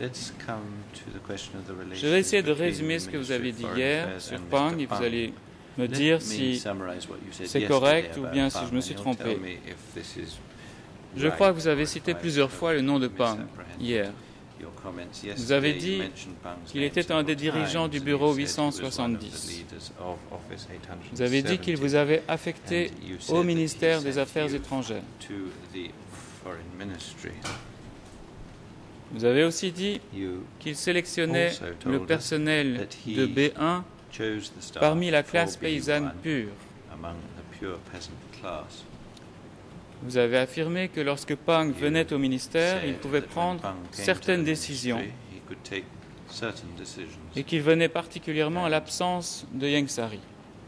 Je vais essayer de résumer ce que vous avez dit hier sur Pang et vous allez me dire si c'est correct ou bien si je me suis trompé. Je crois que vous avez cité plusieurs fois le nom de Pang hier. Vous avez dit qu'il était un des dirigeants du bureau huit cent soixante-dix. Vous avez dit qu'il vous avait affecté au ministère des Affaires étrangères. Vous avez aussi dit qu'il sélectionnait le personnel de B un parmi la classe paysanne pure. Vous avez affirmé que lorsque Pang venait au ministère, il pouvait prendre certaines décisions et qu'il venait particulièrement à l'absence de Ieng Sary.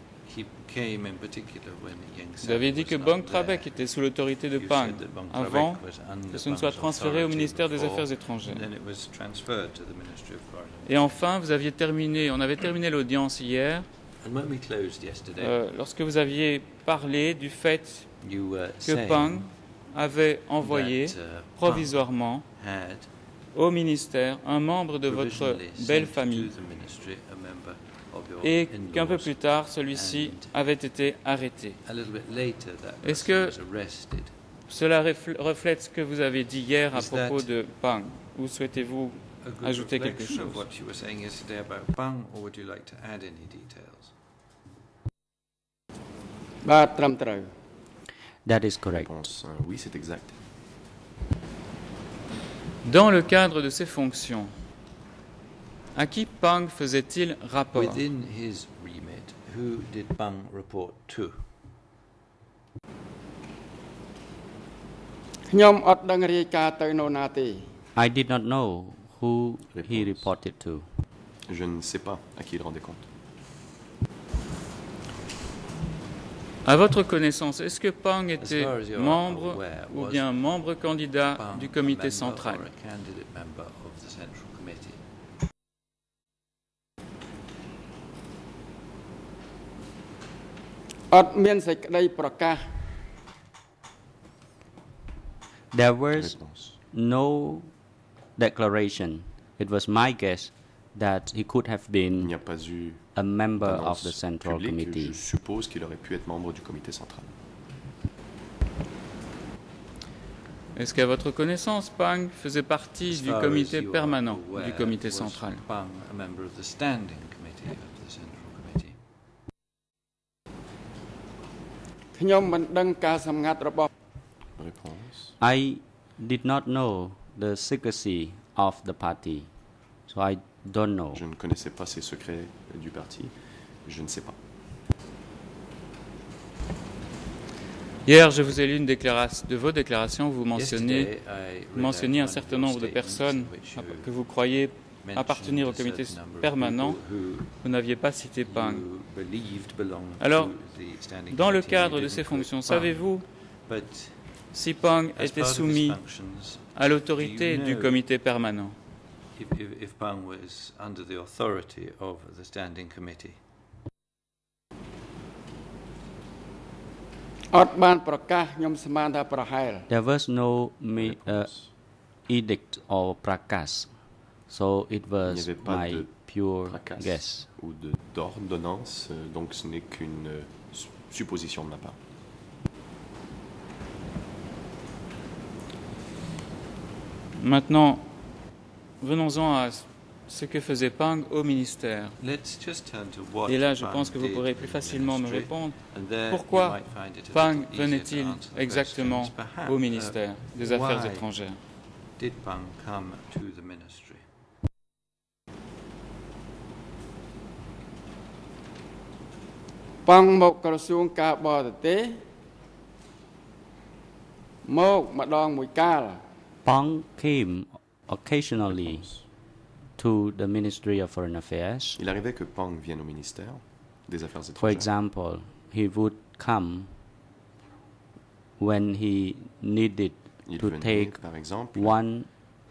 Vous avez dit que Bang Trabek était sous l'autorité de Pang avant que ce ne soit transféré au ministère des Affaires étrangères. Et enfin, vous aviez terminé, on avait terminé l'audience hier, euh, lorsque vous aviez parlé du fait que Pang avait envoyé provisoirement au ministère un membre de votre belle famille et qu'un peu plus tard, celui-ci avait été arrêté. Est-ce que cela reflète ce que vous avez dit hier à propos de Pang, ou souhaitez-vous ajouter quelque chose? That is correct. Réponse, euh, oui, c'est exact. Dans le cadre de ses fonctions, à qui Pang faisait-il rapport? Within his remit, who did Pang report to? I did not know who he reported to. Je ne sais pas à qui il rendait compte. À votre connaissance, est-ce que Pang était membre ou bien membre candidat du comité central? There was no declaration. It was my guess that he could have been Il n'y a pas eu a member of the Central public, Committee. Je suppose qu'il aurait pu être membre du comité central. Est-ce qu'à votre connaissance, Pang faisait partie du comité permanent du comité central? I did not know the secrecy of the party, so I don't know. Je ne connaissais pas ces secrets du parti. Je ne sais pas. Hier, je vous ai lu une déclaration, de vos déclarations, vous mentionnez, vous mentionniez un certain nombre de personnes que vous croyez appartenir au comité permanent. Vous n'aviez pas cité Pang. Alors, dans le cadre de ces fonctions, savez-vous si Pang était soumis à l'autorité du comité permanent? There was no uh, edict or prakas, so it was my pure guess. Ou d'ordonnance, donc ce n'est qu'une supposition de ma part. Maintenant, venons-en à ce que faisait Pang au ministère. Et là, je pense que vous pourrez plus facilement me répondre. Pourquoi Pang venait-il exactement au ministère des Affaires étrangères? Pang came occasionally to the Ministry of Foreign Affairs. Il arrivait que Pang vienne au ministère des Affaires étrangères. For example, he would come when he needed Il to venait, take par exemple, one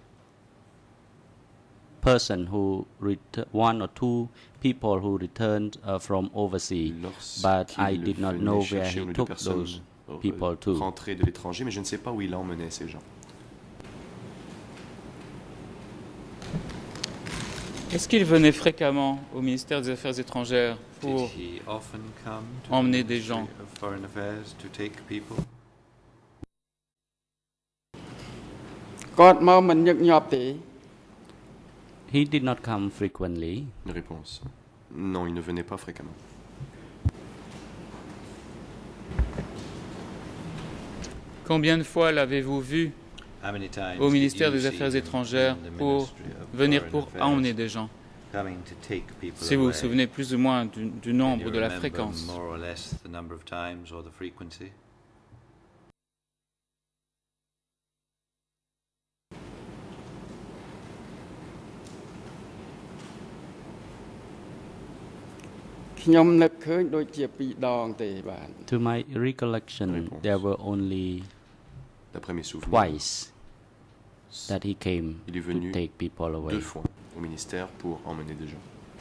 person who ret- one or two people who returned uh, from overseas, but I did not know where he took those people to. Rentrés de l'étranger, mais je ne sais pas où il emmenait ces gens. Est-ce qu'il venait fréquemment au ministère des Affaires étrangères pour emmener des gens? He did not come frequently. Une réponse. Non, il ne venait pas fréquemment. Combien de fois l'avez-vous vu au ministère des Affaires étrangères pour venir pour emmener des gens? Si vous vous souvenez plus ou moins du, du nombre, de la fréquence. To my recollection, there were only D'après mes souvenirs, twice that he came il est to venu take people away. deux fois au ministère pour emmener des gens.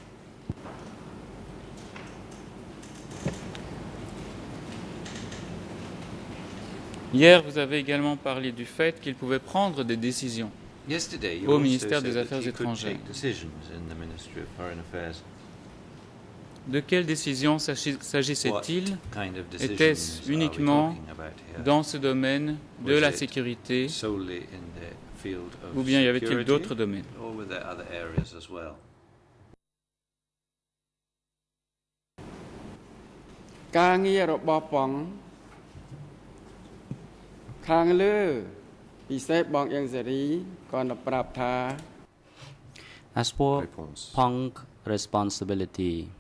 Hier, vous avez également parlé du fait qu'il pouvait prendre des décisions au ministère des Affaires étrangères. De quelles décisions s'agissait-il? Était-ce uniquement dans ce domaine de la sécurité ou bien y avait-il d'autres domaines? As for Réponse. Pang responsibility,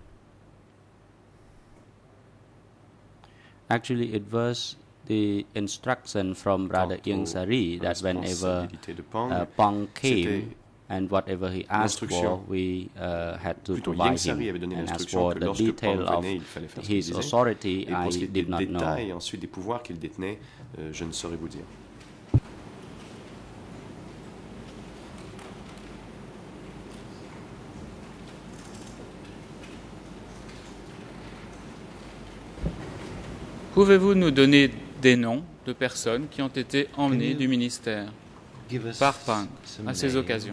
actually it was the instruction from Brother Ieng Sari that whenever uh, Pang came and whatever he asked for, we uh, had to provide him. And as for the detail of his authority, I did not know. Et ensuite des pouvoirs qu'il détenait, euh, je ne saurais vous dire. Pouvez-vous nous donner des noms de personnes qui ont été emmenées du ministère? par Pang à ces occasions.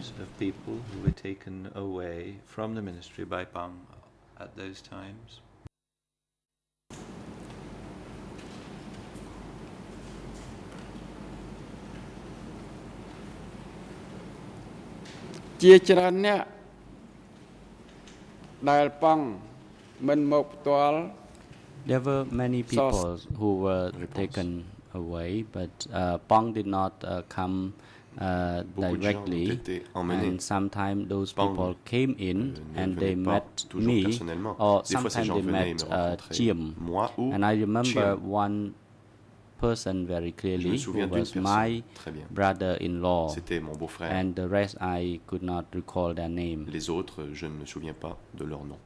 There were many people who were taken away, but uh, Pang did not uh, come uh, directly, and sometimes those people came in and they met me, or sometimes they met uh, Chiem. And I remember one person very clearly who was my brother-in-law, and the rest I could not recall their name. Les autres, je ne me souviens pas de leur nom.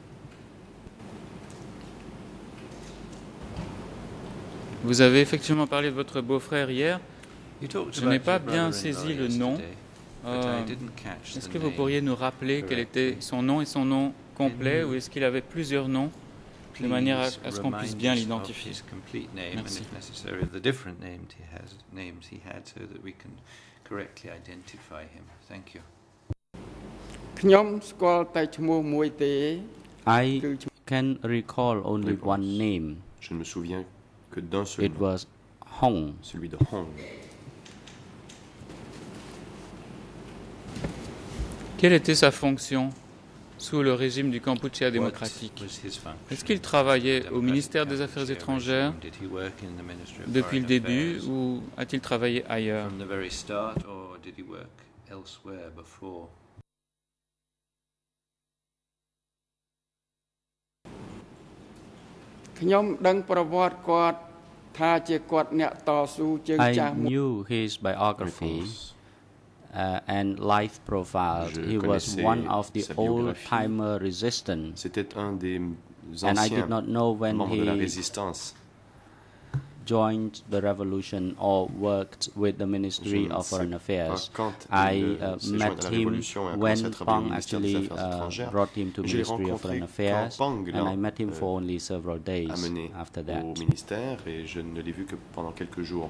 Vous avez effectivement parlé de votre beau-frère hier. Je n'ai pas bien saisi le nom. Euh, est-ce que vous pourriez nous rappeler quel était son nom et son nom complet, ou est-ce qu'il avait plusieurs noms, de manière à, à ce qu'on puisse bien l'identifier? Merci. I can recall only one name. Je ne me souviens que d'un seul It nom. was Hong. Celui de Hong. Quelle était sa fonction sous le régime du Kampuchea démocratique? Est-ce qu'il travaillait au ministère des Affaires étrangères depuis le début, ou a-t-il travaillé ailleurs? I knew his biography uh, and life profile. He was one of the old-timer resistance, and I did not know when he joined the revolution or worked with the Ministry of Foreign Affairs. I uh, met him when Pang actually uh, brought him to Ministry of Foreign Affairs, and I met him for only several days after that. Au ministère, et je ne l'ai vu que pendant quelques jours.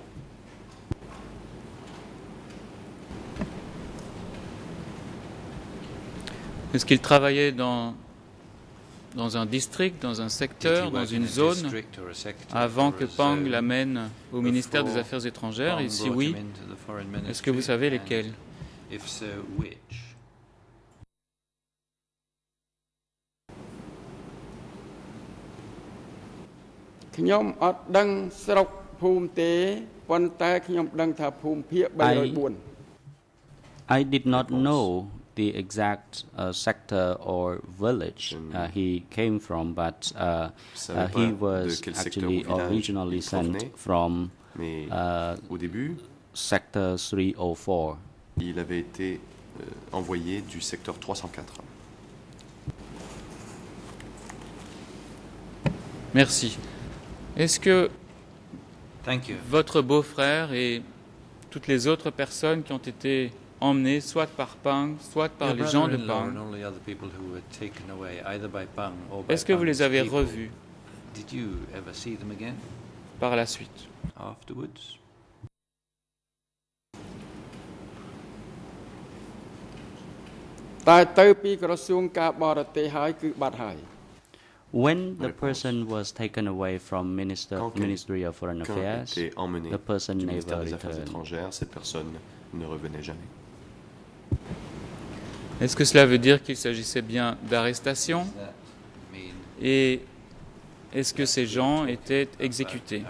Est-ce qu'il travaillait dans dans un district, dans un secteur, dans une zone, avant que Pang l'amène au ministère des Affaires étrangères? Et si oui, est-ce que vous savez lesquels? I, I did not know the exact uh, sector or village uh, he came from, but uh, uh, he was actually originally sent from uh, sector three oh four. Il avait été euh, envoyé du secteur trois cent quatre. Merci. Est-ce que votre beau-frère et toutes les autres personnes qui ont été emmenés soit par Pang, soit par les gens de Pang, est-ce que vous les avez revus par la suite? When the person was taken away from Minister, Ministry of Foreign Affairs, the person never returned. Cette personne ne revenait jamais. Est-ce que cela veut dire qu'il s'agissait bien d'arrestation? Et est-ce que ces gens étaient exécutés?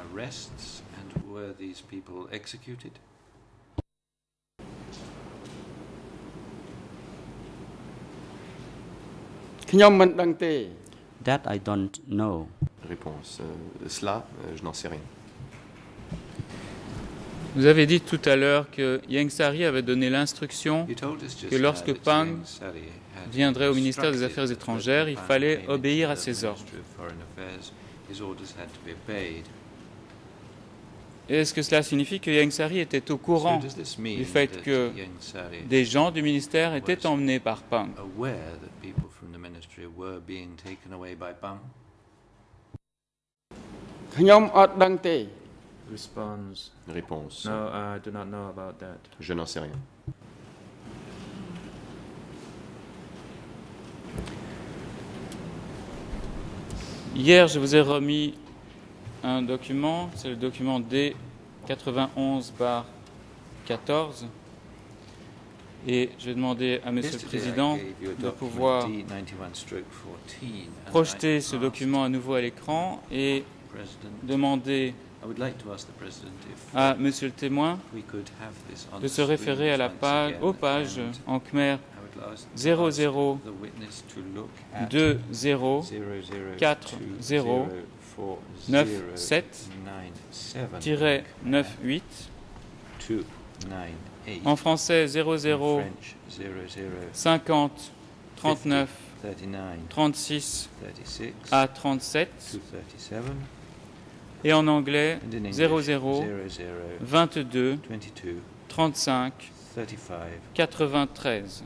That I don't know. Réponse. Euh, cela, euh, je n'en sais rien. Vous avez dit tout à l'heure que Ieng Sary avait donné l'instruction que lorsque Pang viendrait au ministère des Affaires étrangères, il fallait obéir à ses ordres. Et est-ce que cela signifie que Ieng Sary était au courant du fait que des gens du ministère étaient emmenés par Pang? Response. Réponse. No, I do not know about that. Je n'en sais rien. Hier, je vous ai remis un document, c'est le document D quatre-vingt-onze par quatorze. Et je vais demander à Monsieur le Président de pouvoir projeter ce document à nouveau à l'écran et demander à Monsieur le témoin de se référer à la page, aux pages en khmer zéro zéro deux zéro quatre zéro neuf sept neuf-huit, en français zéro zéro cinquante trente-neuf trente-six à trente-sept et en anglais zéro zéro vingt-deux trente-cinq quatre-vingt-treize.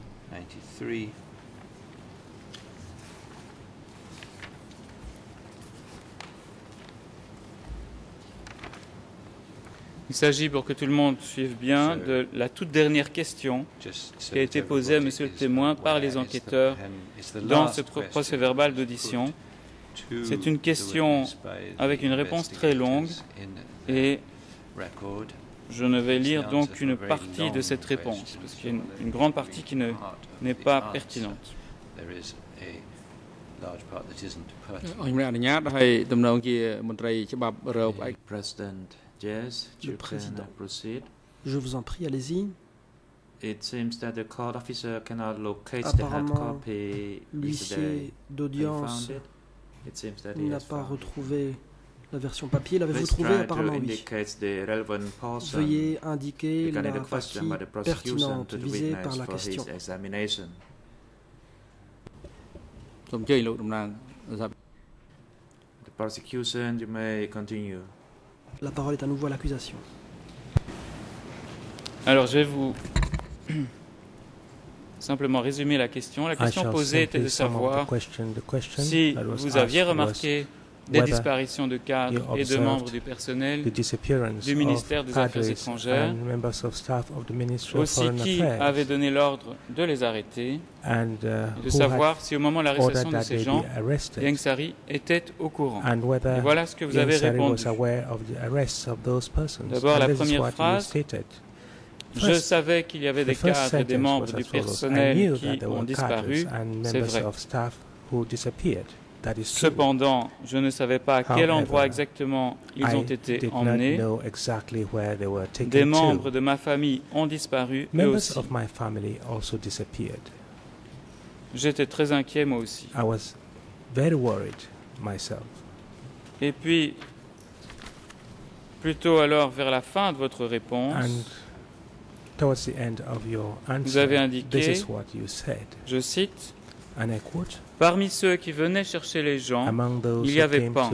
Il s'agit, pour que tout le monde suive bien, de la toute dernière question qui a été posée à Monsieur le témoin par les enquêteurs dans ce procès verbal d'audition. C'est une question avec une réponse très longue et je ne vais lire donc qu'une partie de cette réponse, parce qu'il y a une, une grande partie qui ne, n'est pas pertinente. Yes, le président. Je vous en prie, allez-y. It seems that the court officer cannot locate Apparemment, the hard copy. L'huissier d'audience n'a pas retrouvé la version papier. L'avez-vous trouvé? Apparemment, oui. Veuillez indiquer la partie pertinente visée par la question. The prosecution, you may continue. La parole est à nouveau à l'accusation. Alors, je vais vous simplement résumer la question. La question posée était de savoir si vous aviez remarqué des disparitions de cadres et de membres du personnel du ministère des Affaires étrangères, aussi qui avait donné l'ordre de les arrêter, et de savoir si au moment de l'arrestation de ces gens, Ieng Sary était au courant. Et voilà ce que vous avez répondu. D'abord, la première phrase: je savais qu'il y avait des cadres et des membres du personnel qui ont disparu, c'est vrai. Cependant, je ne savais pas à quel endroit exactement ils ont été emmenés. Des membres de ma famille ont disparu, eux aussi. J'étais très inquiet, moi aussi. Et puis, plutôt alors vers la fin de votre réponse, vous avez indiqué, je cite, parmi ceux qui venaient chercher les gens, il y avait Pang.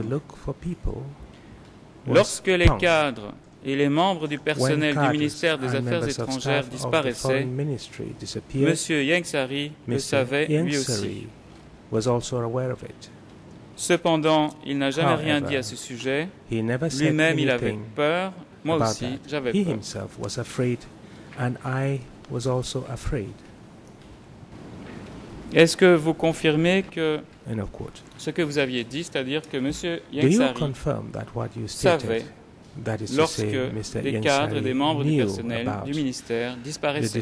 Lorsque les cadres et les membres du personnel du ministère des Affaires étrangères disparaissaient, M. Ieng Sary le savait lui aussi. Cependant, il n'a jamais rien dit à ce sujet. Lui-même, il avait peur. Moi aussi, j'avais peur. Est-ce que vous confirmez que ce que vous aviez dit, c'est-à-dire que M. Ieng Sary savait, lorsque des cadres et des membres du personnel du ministère disparaissaient?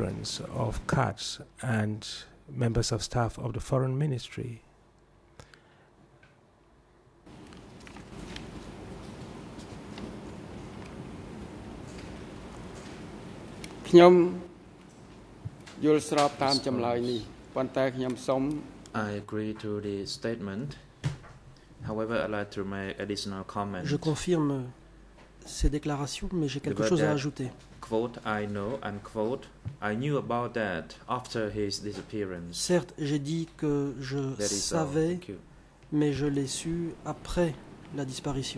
I agree to the statement. However, I'd like to make additional comments. Je confirme ces déclarations, mais j'ai quelque chose à ajouter. Quote, I know, unquote, I knew about that after his disappearance. Certes, j'ai dit que je savais, mais je l'ai su après la disparition.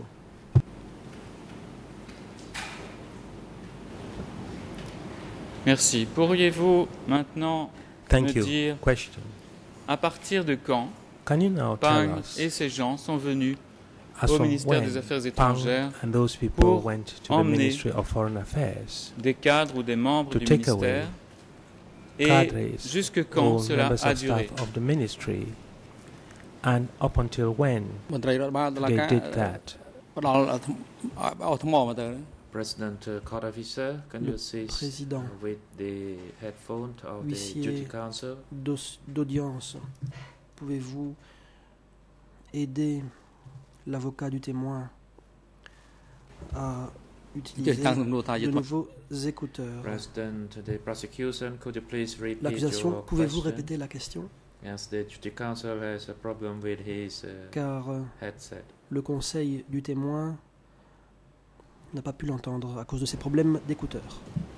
Merci. Pourriez-vous maintenant Thank me you. dire Question. à partir de quand Can you now Pang tell us et ces gens sont venus au ministère des Affaires étrangères pour emmener des cadres ou des membres du ministère, et jusque quand cela a duré. And up until when they did that. President uh, Court Officer, can Le you assist président with the headphone of the Duty Council d'audience, pouvez-vous aider l'avocat du témoin à utiliser de nouveaux écouteurs? President, the prosecution, could you please repeat L'accusation, your pouvez-vous question? répéter la question? Yes, the Duty Council has a problem with his uh, Car euh, headset. Le conseil du témoin n'a pas pu l'entendre à cause de ses problèmes d'écouteurs.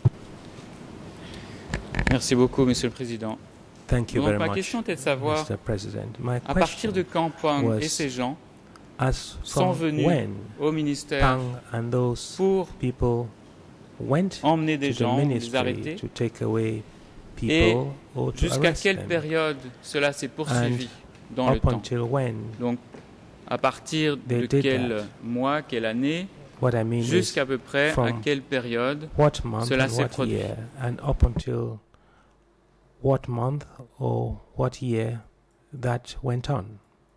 Merci beaucoup, Monsieur le Président. Thank you Donc, very ma much, question est de savoir, Mister President. My à partir de quand Pang et ces gens sont venus au ministère Pang and those pour people went emmener des to gens, the les arrêter, to take away people et or to jusqu'à arrest quelle them. période cela s'est poursuivi And dans le up temps. until when? Donc, à partir They de did quel that. mois, quelle année, What I mean is jusqu'à peu près à from quelle période what month cela and s'est what produit. year, and up until what month or what year that went on.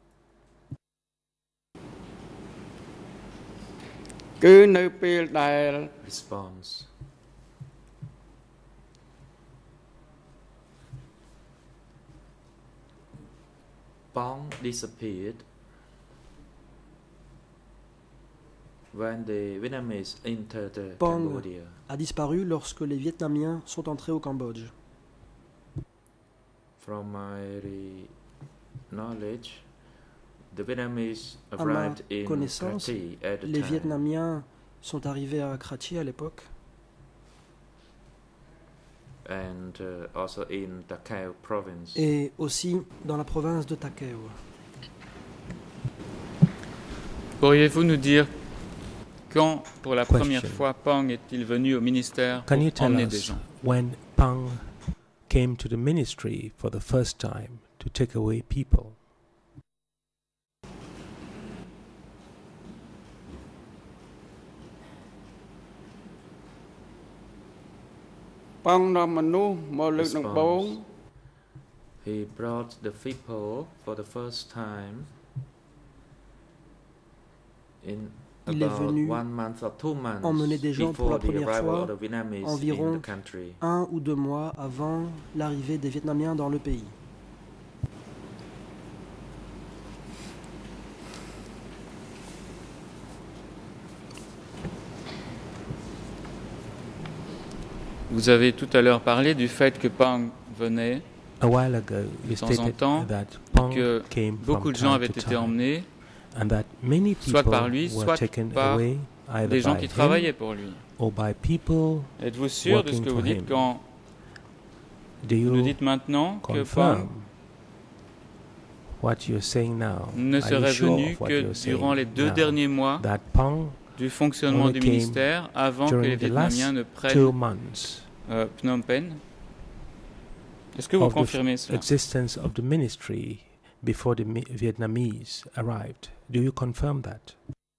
Response. Pang disappeared when the Vietnamese entered Pang Cambodia. a disparu lorsque les Vietnamiens sont entrés au Cambodge. From my knowledge, the Vietnamese À ma arrived in connaissance, Kratie at the les time, Vietnamiens sont arrivés à Kratie à l'époque and uh, also in Ta Keo province. et aussi dans la province de Ta Keo. Pourriez-vous nous dire quand, pour la Question. première fois, Pang est-il venu au ministère Can you pour tell emmener des us gens? when Pang came to the ministry for the first time to take away people? Response. He brought the people for the first time in Il est about venu one month or two months emmener des gens pour la before the première arrival fois of the Vietnamese in environ the country. un ou deux mois avant l'arrivée des Vietnamiens dans le pays. Vous avez tout à l'heure parlé du fait que Pang venait A while ago, you de temps en stated temps, that Pang que came beaucoup from de gens time avaient to été time, emmenés, and that many soit people par lui, were soit taken par away either des gens by qui him travaillaient pour lui. or by people. Êtes-vous sûr de ce working que vous for dites him. quand Do vous nous you dites maintenant que confirm Pang what you're saying now? ne Are you serait sure venu of what que you're saying durant les deux now? derniers mois That Pang du fonctionnement only du came ministère avant que les during the last Vietnamiens ne two prennent months euh, Phnom Penh? Est-ce que vous of the confirmez f- cela? existence of the ministry before the Mi- Vietnamese arrived? Do you confirm that?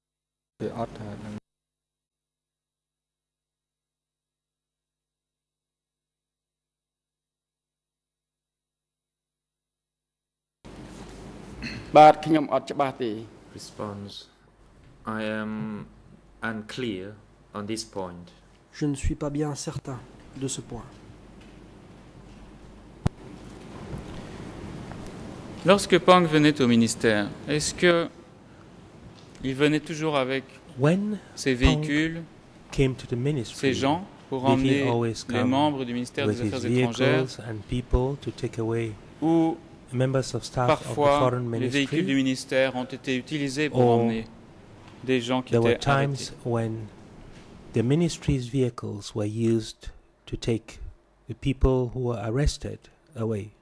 Response. I am unclear on this point. Je ne suis pas bien certain de ce point. Lorsque Pang venait au ministère, est-ce que il venait toujours avec When ses Pang véhicules, came to the ses ministry, gens, pour did he emmener always les come membres du ministère with des his Affaires étrangères, vehicles and people to take away ou members of staff of the parfois foreign les véhicules du ministry? ministère ont été utilisés pour Or emmener des gens qui There were étaient arrêtés? times when the ministry's vehicles were used to take the people who were arrested away.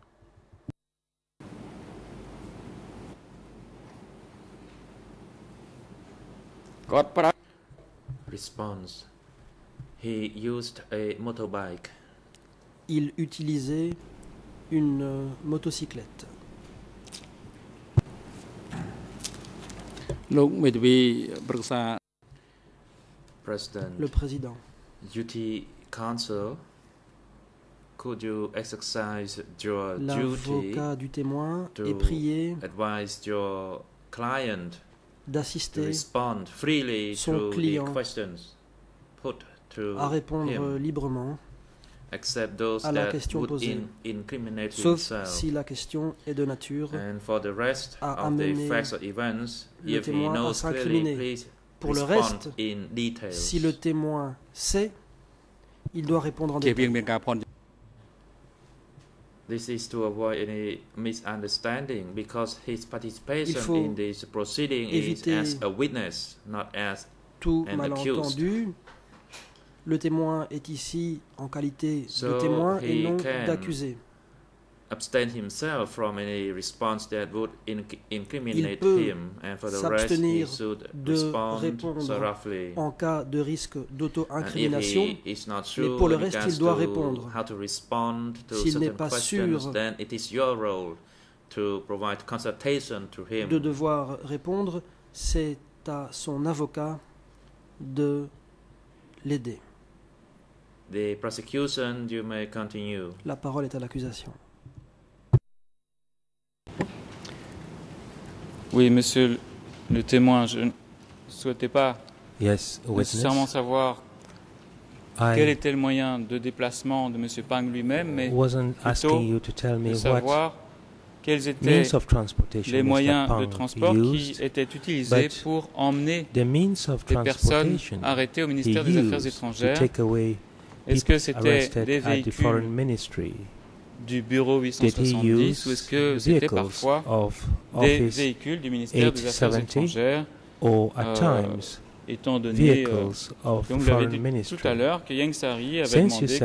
Response. He used a motorbike. Il utilisait une euh, motocyclette. President, le président. U T Council, could you exercise your duty L'avocat du témoin est prié advise your client d'assister son client put to à répondre him, librement except those à la that question would posée, in, incriminate sauf himself. Si la question est de nature And for the rest à of the amener facts or events, le if he témoin à knows clearly, s'incriminer. please Pour le respond reste, in details. si le témoin sait, il doit répondre en détail. This is to avoid any misunderstanding because his participation in this proceeding is as a witness, not as tout an accused. Malentendu. Le témoin est ici en qualité So de témoin et non can d'accusé. Abstain himself from any response that would inc incriminate Il peut him, and for the rest he should de respond répondre sorrowfully. En cas de risque d'auto-incrimination, mais sure pour le reste il doit répondre. S'il n'est pas sûr then it is your role to provide consultation to him. De devoir répondre, c'est à son avocat de l'aider. The prosecution, you may continue. La parole est à l'accusation. Oui, monsieur le témoin, je ne souhaitais pas yes, nécessairement savoir I quel était le moyen de déplacement de monsieur Pang lui-même, mais plutôt you to tell me de savoir quels étaient les moyens de transport qui étaient utilisés pour emmener des personnes arrêtées au ministère des Affaires étrangères. Est-ce que c'était des véhicules du bureau huit cent soixante-dix ou est-ce que c'était parfois des véhicules du ministère des Affaires étrangères, euh, étant donné, euh, comme vous l'avez dit tout à l'heure, que Ieng Sary avait demandé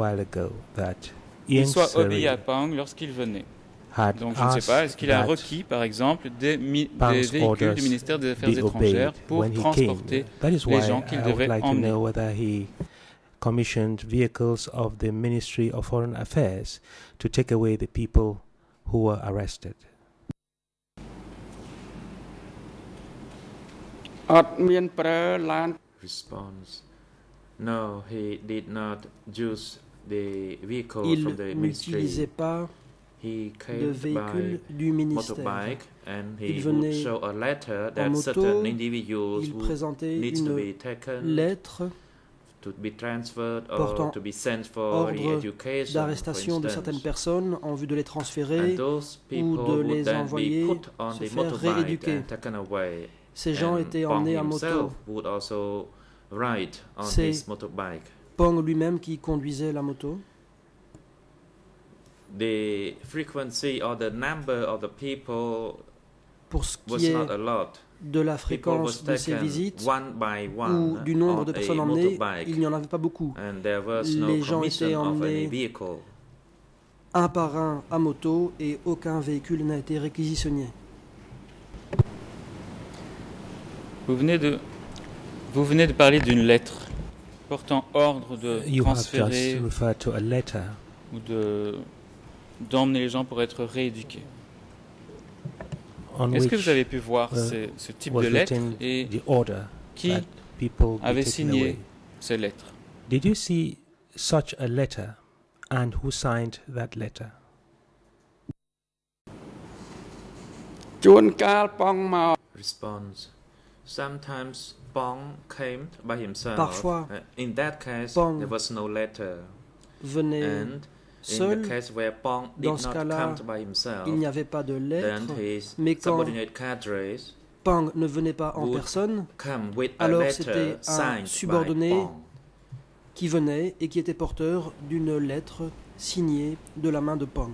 qu'il soit obéi à Pang lorsqu'il venait. Donc je ne sais pas, est-ce qu'il a requis par exemple des, des véhicules du ministère des Affaires étrangères pour transporter les gens qu'il devait emmener? Commissioned vehicles of the Ministry of Foreign Affairs to take away the people who were arrested. Response: No, he did not use the vehicle Il from the n'utilisait pas he came de véhicule du ministère. And il he venait would show a letter that en moto, certain individuals il présentait needs une to be taken lettre to be transferred portant or to be sent for ordre d'arrestation de certaines personnes en vue de les transférer ou de les envoyer se faire rééduquer. Ces gens étaient emmenés à moto. C'est Pang lui-même qui conduisait la moto. The frequency or the number of the people Pour ce was qui est not a lot. de la fréquence de ces visites ou du nombre de personnes emmenées, il n'y en avait pas beaucoup. Les gens étaient emmenés un par un à moto et aucun véhicule n'a été réquisitionné. Vous venez de, vous venez de parler d'une lettre portant ordre de transférer ou de d'emmener les gens pour être rééduqués. Est-ce que vous avez pu voir uh, ce, ce type de lettre et qui avait signé ces lettres? Did you see such a letter and who signed that letter? Response: Sometimes Pang came by himself. Parfois, uh, in that case, Pang there was no letter. Venait and seul. In the case where Pang did Dans ce not cas-là, come by himself, il n'y avait pas de lettre, mais quand subordinate cadres Pang ne venait pas en personne, alors c'était un subordonné qui venait et qui était porteur d'une lettre signée de la main de Pang.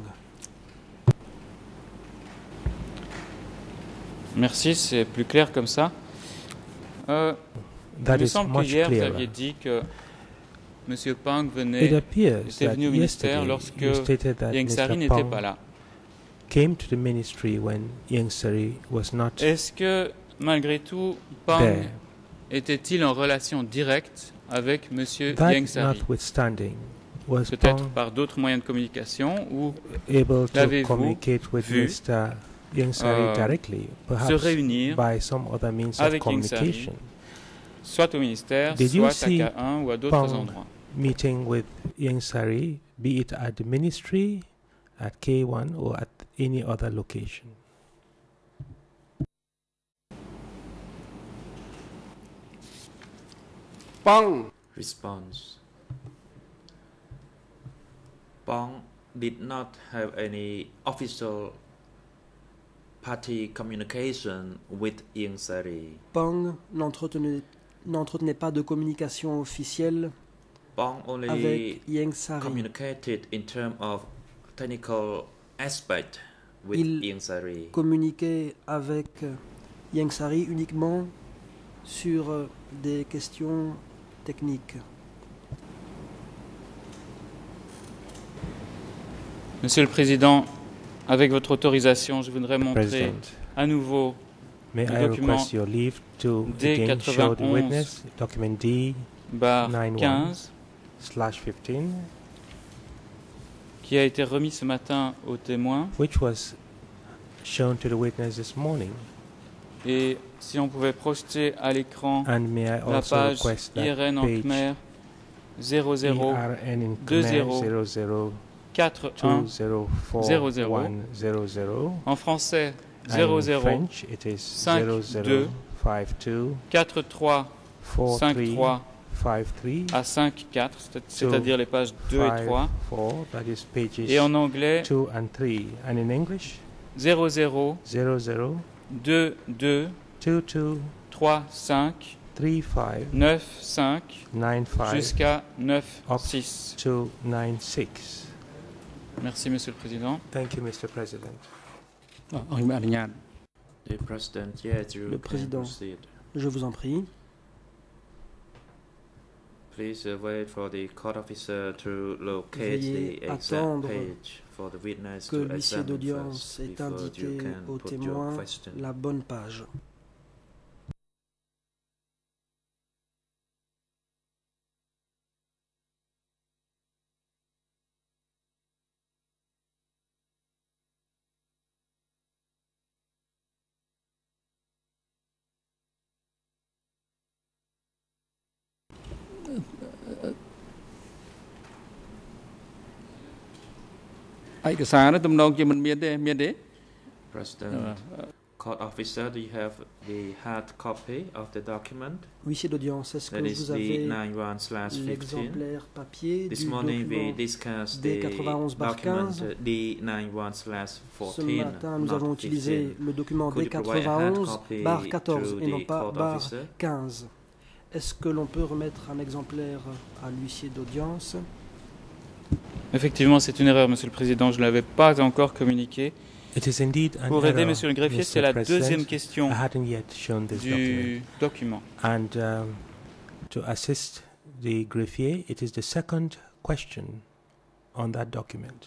Merci, c'est plus clair comme ça. Euh, il me semble que hier, vous aviez dit que M. Pang venait, était venu au ministère lorsque Ieng Sary n'était pas là. Est-ce que, malgré tout, Pang était-il en relation directe avec M. Ieng Sary? Peut-être par d'autres moyens de communication, ou l'avez-vous vu euh, se réunir avec Ieng Sary, soit au ministère, Did soit à K un ou à d'autres Pang endroits. Meeting with Ieng Sary, be it at the ministry, at K one, or at any other location? Pang. Response. Pang did not have any official party communication with Ieng Sary. Pang n'entretenait, n'entretenait pas de communication officielle Pang only avec Ieng Sary. communicated in terms of technical aspect with Il Ieng Sary. communiquait avec Ieng Sary uniquement sur des questions techniques. Monsieur le Président, avec votre autorisation, je voudrais montrer President, à nouveau may le I document request your leave to D again show the quatre-vingt-onze witness document D barre ninety-one quinze slash fifteen, qui a été remis ce matin aux témoins. which was shown to the witness this morning. Et si on pouvait projeter à l'écran And may I la also page request I R that N en page Khmer zéro zéro I R N in deux Khmer zéro zero zero quatre two un zero four zéro zéro. one zero zero. En français And zéro in zéro French it is cinq zero deux zero five two quatre trois four cinq three trois five three à cinq quatre, c'est- c'est-à-dire les pages deux et five trois. four, that is pages Et en anglais two and three, and in English zéro zéro zero zero deux deux two two trois cinq three five neuf cinq nine five jusqu'à neuf up six. to nine six. Merci, Monsieur le Président. Thank you, Mister President. The President, yes, you Le can Président. proceed. Je vous en prie. Please uh, wait for the court officer to locate Veuillez the exact attendre page for the witness que to l'huissier examine d'audience first ait before you indiqué can au put your témoin question. la bonne page. President, court officer, do you have the hard copy of the document? Huissier d'audience, est-ce que That is vous the avez ninety-one slash fifteen. l'exemplaire papier This du morning we document discussed D the quatre-vingt-onze barre document quinze? D ninety-one slash Ce fourteen, matin, nous not avons utilisé fifteen. le document Could D you provide a hard quatre-vingt-onze copy barre quatorze to et non the pas court barre officer? quinze. Est-ce que l'on peut remettre un exemplaire à l'huissier d'audience? Effectivement, c'est une erreur, Monsieur le Président. Je ne l'avais pas encore communiqué. It is indeed an Pour aider error, Monsieur le greffier, Mister c'est la President. deuxième question I hadn't yet shown this du document. document. And um, to assist the greffier, it is the second question on that document.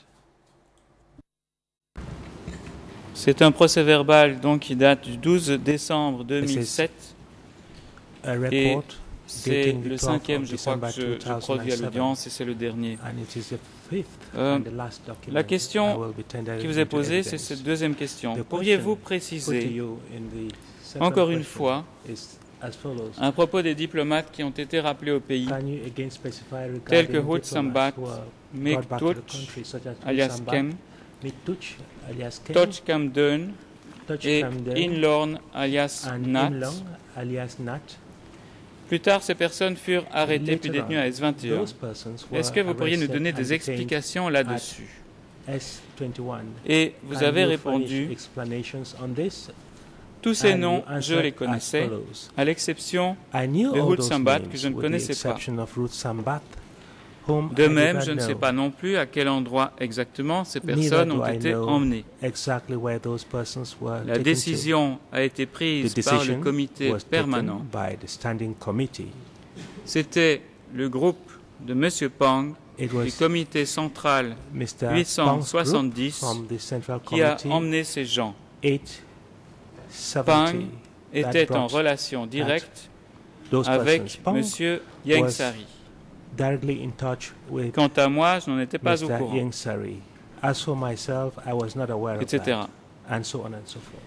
C'est un procès-verbal donc qui date du douze décembre deux mille sept. A Et report c'est dating the le twelfth cinquième, of je crois, December que je, je produis à two thousand seven. l'audience et c'est le dernier. And it is the fifth Euh, and the last document La I question will be tendering qui vous est into posée, c'est evidence. cette deuxième question. The Pourriez-vous question put to préciser, you in the second encore une question fois, is as follows. à propos des diplomates qui ont été rappelés au pays, Can you again specify tels que regarding Hut Sambat, diplomats who are brought back to the Mektuch, country, such as Hut alias Sambat, Kem, Mektuch, alias Kem, Toch Kamden Toch et Kamden, Inlorn, alias and Nat. Imlong, alias Nat. Plus tard, ces personnes furent arrêtées puis Later détenues à on, S vingt et un. those persons were Est-ce que vous pourriez nous arrested donner and des detained explications là-dessus? S twenty-one. Et vous Can avez you répondu, furnish explanations on this? tous ces And noms, you je answered les as connaissais, follows. à l'exception I knew de all Hut those Sambat names que je ne with the connaissais pas. exception of Ruth Sambat, whom De I même, did je not ne sais know. pas non plus à quel endroit exactement ces Neither personnes do ont I été know emmenées. exactly where those persons were La taken décision a été to. The prise par le decision comité was permanent. taken by the standing committee. C'était le groupe de M. Pang It du was comité central Mister huit cent soixante-dix Pang's group from the Central qui a Committee emmené ces gens. eight Pang seventy était that en brought relation directe those avec persons. Pang M. Ieng was Sary. directly in touch with Quant à moi, je n'en étais pas au Mister courant, Ieng Sary. As for myself, I was not aware of et cetera. that. and so on and so forth.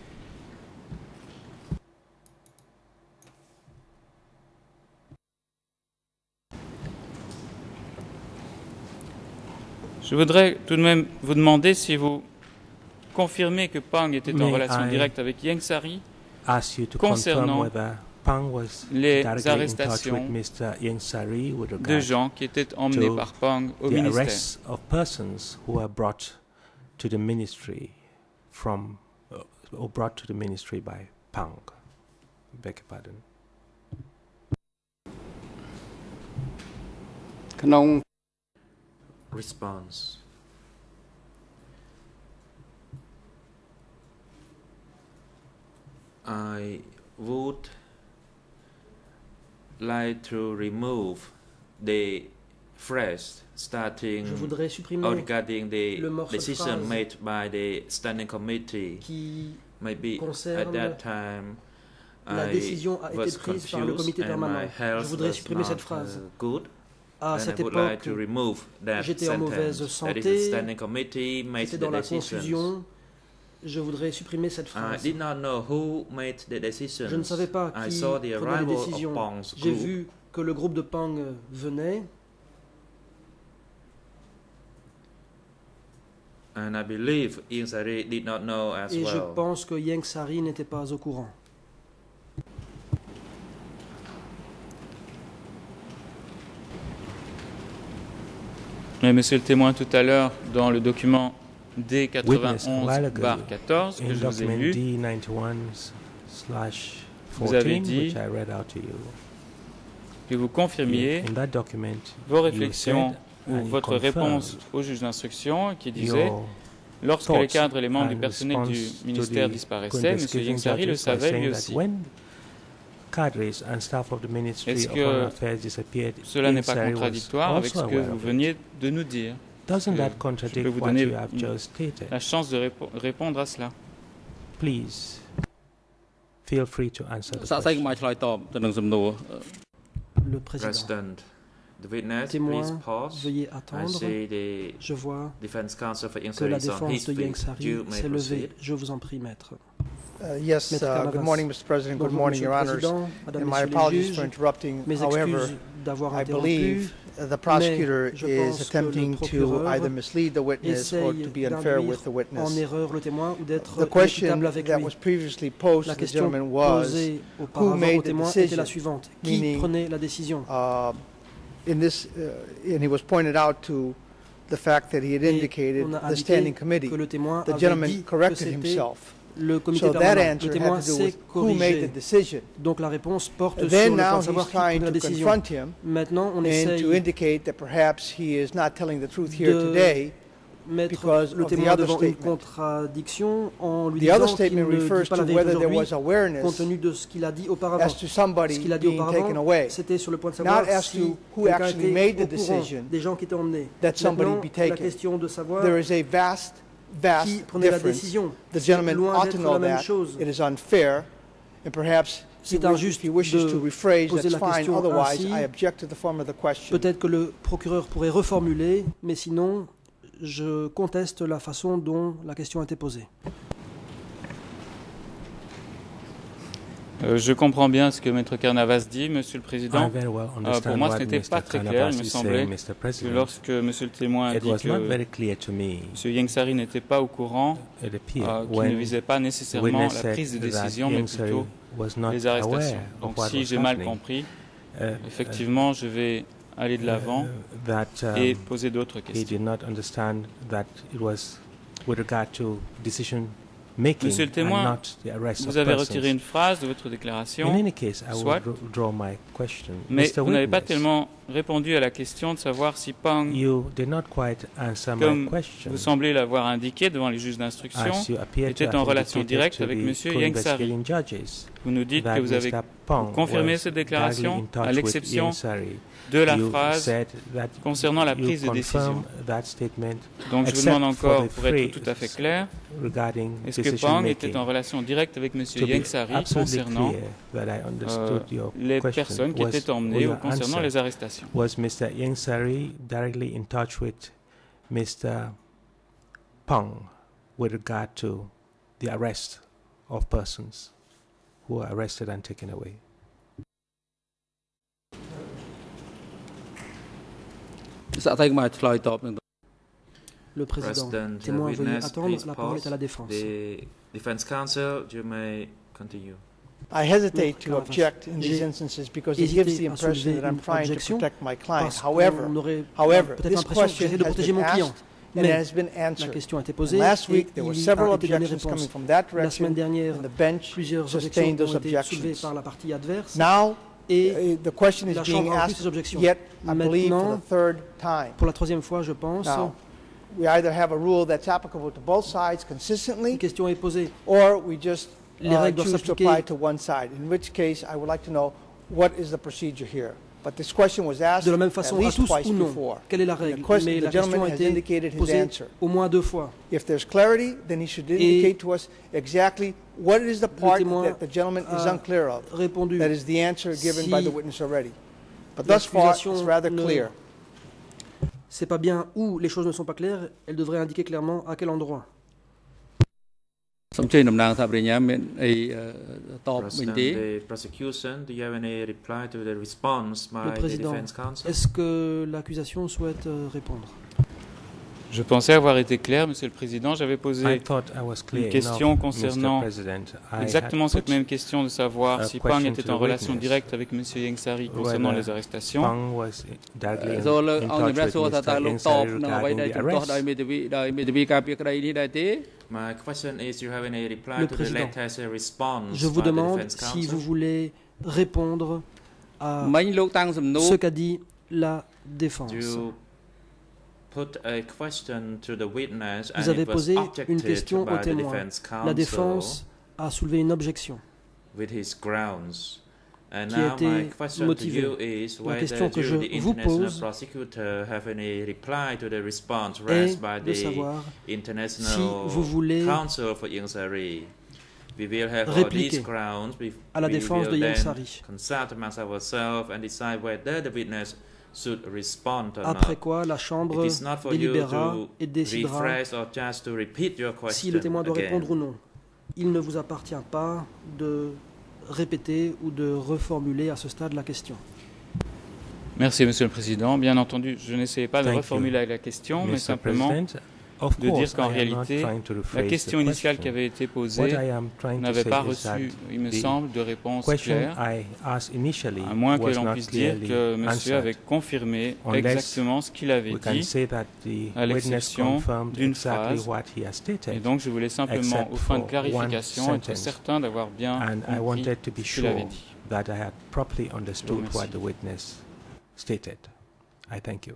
Je voudrais tout de même vous demander si vous confirmez que Pang était en relation directe avec Ieng Sary concernant les arrestations de gens qui étaient emmenés par Pang au ministère. To the ministry from uh, or brought to the ministry by Pang. Beg your pardon. Kanong response. I would like to remove the phrase starting regarding the decision made by the standing committee. Maybe at that time la décision a été prise par le comité permanent. Je voudrais supprimer cette phrase. À cette époque, j'étais en mauvaise santé, j'étais dans la confusion. Je voudrais supprimer cette phrase. Je ne savais pas qui prenait les décisions. J'ai vu que le groupe de Pang venait. And I believe Ieng Sary did not know as Et well. je pense que Ieng Sary n'était pas au courant. Mais monsieur le témoin, tout à l'heure, dans le document D quatre-vingt-onze barre quatorze que je vous ai lu, vous avez dit que vous confirmiez vos réflexions ou votre réponse au juge d'instruction qui disait « Lorsque les cadres et les membres du personnel du ministère disparaissaient, M. Ieng Sary le savait lui aussi. » Est-ce que cela n'est pas contradictoire avec ce que vous veniez de nous dire? Je peux vous donner la chance de répo répondre à cela. Please, feel free to answer the Le président. The witness, témoin, please pause. Veuillez attendre. The Je vois defense counsel for Ieng que la Sary défense de Ieng Sary s'est levée. Je vous en prie, maître. Uh, yes, uh, good morning, Mister President. Good morning, Your Honors. And my apologies for interrupting. However, I believe the prosecutor is attempting to either mislead the witness or to be unfair with the witness. The question that was previously posed to the gentleman was, who made the decision? Meaning, uh, in this, uh, and he was pointed out to the fact that he had indicated the standing committee. The gentleman corrected himself. Le comité so permanent, le témoin s'est corrigé. Donc la réponse porte And sur le point de savoir qui prenait la décision. Maintenant, on essaye to indicate that perhaps he is not telling the truth here today mettre le témoin devant une contradiction en lui disant qu'il ne dit pas la vérité aujourd'hui, compte tenu de ce qu'il a dit auparavant. Ce qu'il a dit auparavant, c'était sur le point de savoir si quelqu'un était au courant des gens qui étaient emmenés. Maintenant, la question de savoir qui prenait la décision. C'est loin d'être la même chose. C'est injuste de poser la question ainsi. Peut-être que le procureur pourrait reformuler, mais sinon, je conteste la façon dont la question a été posée. Euh, je comprends bien ce que Maître Carnavas dit, Monsieur le Président. Euh, pour moi, ce n'était pas très clair. Il me semblait que lorsque Monsieur le témoin a dit que M. Ieng Sary n'était pas au courant, euh, qu'il ne visait pas nécessairement la prise de décision, mais plutôt les arrestations. Donc, si j'ai mal compris, effectivement, je vais aller de l'avant et poser d'autres questions. Monsieur le témoin, vous avez retiré une phrase de votre déclaration, soit, mais vous n'avez pas tellement répondu à la question de savoir si Pang, comme vous semblez l'avoir indiqué devant les juges d'instruction, était en relation directe avec M. Ieng Sary. Vous nous dites que vous avez confirmé cette déclaration, à l'exception de la phrase concernant la prise de décision. Donc je vous demande encore, pour être tout à fait clair, est-ce que Pang était en relation directe avec M. Ieng Sary concernant euh, les personnes qui étaient emmenées ou concernant les arrestations? Was Mister Ieng Sary directly in touch with Mister Pang with regard to the arrest of persons who are arrested and taken away. Le président, témoin, veuillez attendre. La parole est à la défense. The defense counsel, you may continue. I hesitate to object in these instances because it gives the impression that I'm trying to protect my client. However, however, this question has been asked and it has been answered. And last week there were several objections coming from that direction, and the bench sustained those objections. Now, the question is being asked yet, I believe, for the third time. Pour la troisième fois, je pense. Now, we either have a rule that's applicable to both sides consistently, une question est posée. or we just Les uh, règles doivent choose to apply to one side, in which case I would like to know what is the procedure here. But this question was asked de la même façon at least à tous twice ou non. before. Quelle est la règle? question, Mais the la question a has été indicated his posée answer. au moins deux fois. If there's clarity, then he should indicate to us exactly what is the part that the gentleman is unclear of. Répondu. That is the answer given si by the witness already. But thus far, it's rather clear. C'est pas bien où les choses ne sont pas claires, elle devrait indiquer clairement à quel endroit. President, the prosecution, do you have any reply to the response by the defense counsel? Est-ce que l'accusation souhaite répondre? Je pensais avoir été clair, Monsieur le Président. J'avais posé une question concernant exactement cette même question de savoir si Pang était en relation directe avec Monsieur Ieng Sary concernant les arrestations. My question is, you have any reply to the latest response? Je vous demande si vous voulez répondre à ce qu'a dit la défense. Put a question to the witness Vous avez posé une question au témoin. La défense a soulevé une objection with his grounds. And qui now était my question motivée. to you is La question que je the vous international pose prosecutor have any reply to the response est raised by de the savoir international si vous voulez counsel for Ieng Sary. We will have all these grounds. We, à la we défense will de Ieng then Sary. consult amongst ourselves and decide whether the witness should respond or Après not. quoi, la Chambre It is not for délibérera you to et décidera rephrase or just to repeat your question si le témoin doit again. répondre ou non. Il ne vous appartient pas de répéter ou de reformuler à ce stade la question. Merci, Monsieur le Président. Bien entendu, je n'essayais pas de Thank reformuler you. la question, Mister mais simplement President, of de course, dire qu'en I am réalité, not trying to la rephrase question the initiale question. qui avait été What posée I am trying to n'avait say pas is that reçu, il me the semble, de réponse question claire, I asked initially à moins que was l'on not puisse dire clearly que Monsieur answered. avait confirmé Unless exactement ce qu'il avait We can dit, say that the à witness l'exception confirmed d'une exactly phrase. what he has stated. Et donc je voulais simplement, except aux fins de for clarification, one être sentence. certain d'avoir bien And I compris wanted to be ce qu'il avait sure dit. that I had properly understood Merci. what the witness stated. I thank you.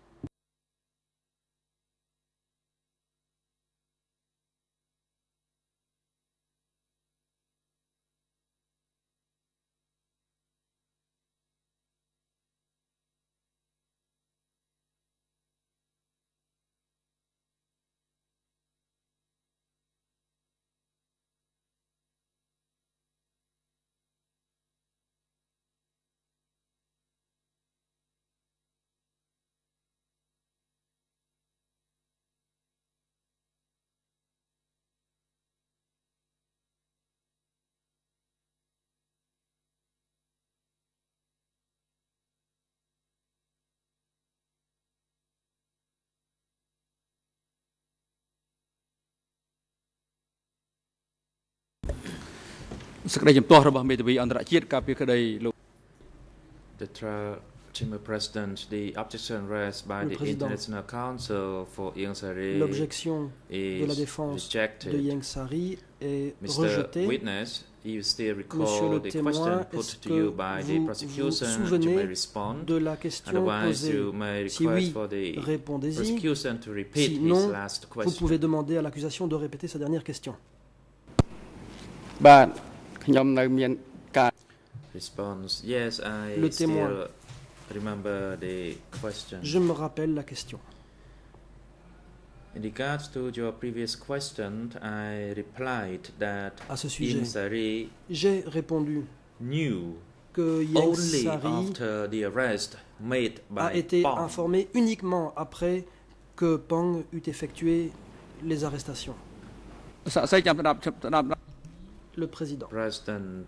The trial chamber president, the objection raised by Le the président. International Council for Ieng Sary L'objection de la is défense rejected. de Ieng Sary est Mister rejetée. Witness, you still Monsieur recall le the témoin, question est-ce put to que you by the vous vous prosecution and you souvenez may respond. de la question Otherwise, posée? you may Si request oui, for the répondez-y. prosecution to repeat his Sinon, last vous question. pouvez demander à l'accusation de répéter sa dernière question. Response: Yes, I Le témoin. still remember the question. Je me rappelle la question. In regards to your previous question, I replied that À ce sujet, Ieng Sary j'ai répondu knew que Ieng only Sary after the arrest made a by été Pang informé uniquement après que Pang eut effectué les arrestations. Le président. President,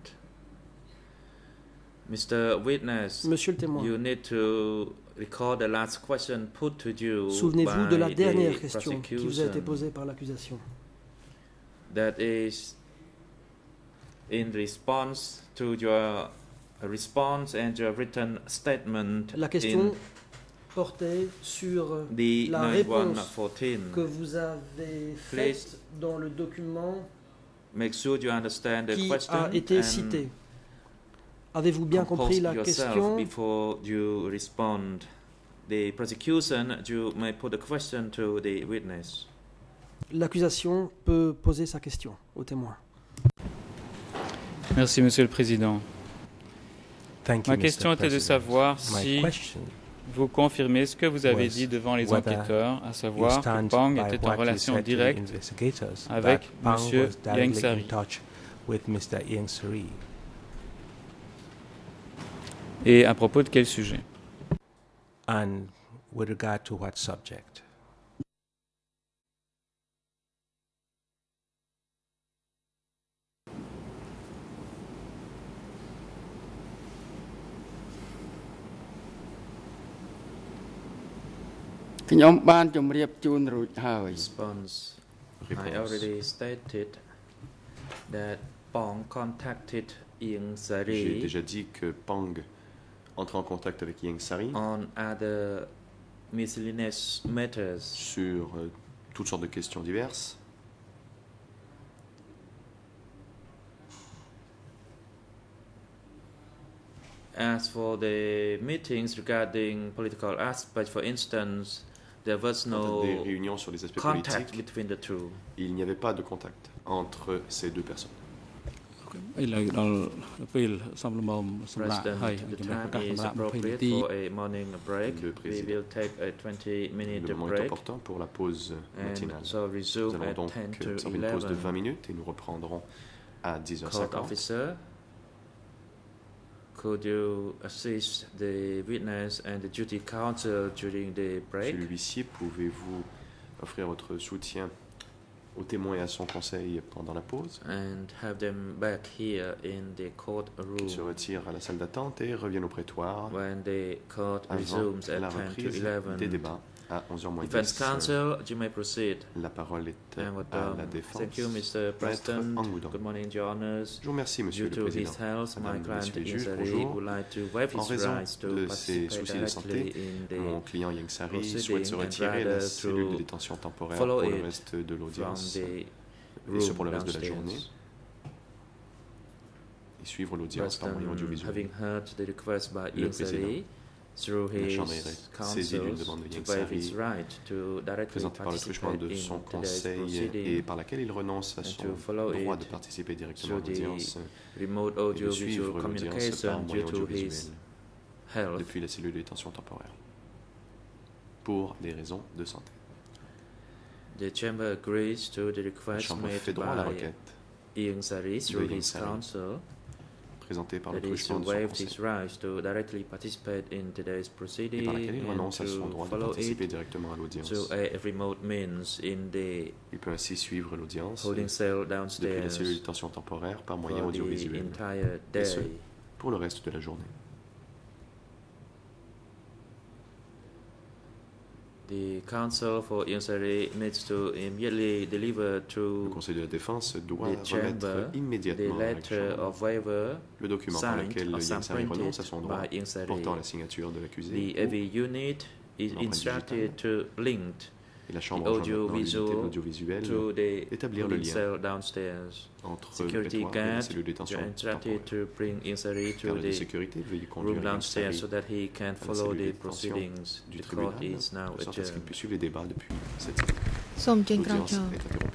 Mister Witness, Monsieur le témoin, you need to recall the last question put to you. Souvenez-vous de la dernière question qui vous a été posée par l'accusation. That is in response to your response and your written statement. La question portait sur la réponse que vous avez faite dans le document Make sure you understand the qui question a été cité. Avez-vous bien compris la question? Before you respond, the prosecution, you may put a question to the witness. L'accusation peut poser sa question au témoin. Merci, Monsieur le Président. Thank you, Ma question était de savoir si vous confirmez ce que vous avez dit devant les enquêteurs, à savoir que Pang était en relation directe avec M. Ieng Sary. Et à propos de quel sujet? And with regard to what subject? Response. I already stated that Pang contacted Ieng Sary. J'ai déjà dit que Pang entrer en contact avec Ieng Sary on other miscellaneous matters. Sur euh, toutes sortes de questions diverses. As for the meetings regarding political aspects, for instance, there was no des réunions sur les aspects contact politiques, between the two. Il n'y avait pas de contact entre ces deux personnes. President, the time is appropriate for a morning break. We will take a twenty minute Le moment break. est important pour la pause matinale. So resume Nous allons at donc ten to faire une pause de vingt minutes et nous reprendrons à dix heures Court cinquante. officer, could you assist the witness and the duty counsel during the break? Monsieur l'huissier, pouvez-vous offrir votre soutien au témoin et à son conseil pendant la pause? And have them back here in the court room. Ils se retirent à la salle d'attente et reviennent au prétoire When the court avant resumes la at ten to reprise eleven. des débats à onze heures moins Defense dix. counsel, you may proceed. La parole est And what, à um, la défense. Thank you, Mister President. Good morning, Your Honors. Je vous remercie, Monsieur Due le to his Président. health, my Madame, client Monsieur les Ieng juges, Sary bonjour. would like to waive En his raison rights to de ses participate soucis de santé, directly in mon the client Ieng Sary proceeding souhaite se and retirer de la rather cellule de to détention temporaire follow pour le it reste de from l'audience the et ce pour le room reste de la journée downstairs. et suivre l'audience par moyen President, audiovisuel. having heard the request by Le Ieng Sary, through La his Chambre est saisie d'une counsels, demande de Ieng to waive his Sary right to directly présentée par le truchement participate de son in today's conseil proceeding et par laquelle il renonce à and son to follow droit it de participer directement à through the l'audience remote et de audio-visual suivre l'audience par communication due moyen to audiovisuel his health. depuis la cellule de détention temporaire pour des raisons de santé. The chamber agrees to the La request Chambre made fait droit à la by requête Ieng Sary de through Ieng his Sary counsel présentée par le that is truchement to de son waive conseil his rights to directly participate in today's et proceeding par laquelle il and renonce à son to droit de follow participer it directement à l'audience. to a remote means in the Il peut ainsi suivre l'audience holding cell depuis la downstairs cellule de détention temporaire par moyen for the audiovisuel entire et ce, day. pour le reste de la journée. The counsel for Ieng Sary needs to immediately deliver Le to Conseil de la Défense doit the chamber remettre the immédiatement à la letter Chambre of waiver le document par signed lequel or Ieng Sary renonce à printed son droit by Ieng Sary. portant la signature de l'accusé The A V unit is l'empreinte instructed to link et la Chambre the enjoint maintenant l'unité de audio-visual l'audiovisuel to the d'établir le holding lien cell downstairs. entre le Security prétoire et la guard, cellule de you're détention instructed temporaire. to bring Ieng Sary to Garde de the sécurité, veuillez room conduire Ieng downstairs Sary so that he can à la follow cellule de the détention proceedings. du The court tribunal, is now de sorte à ce qu'il adjourned. puisse suivre les débats depuis cette salle. សូមចេញក្រោយ L'audience ចោល est interrompue.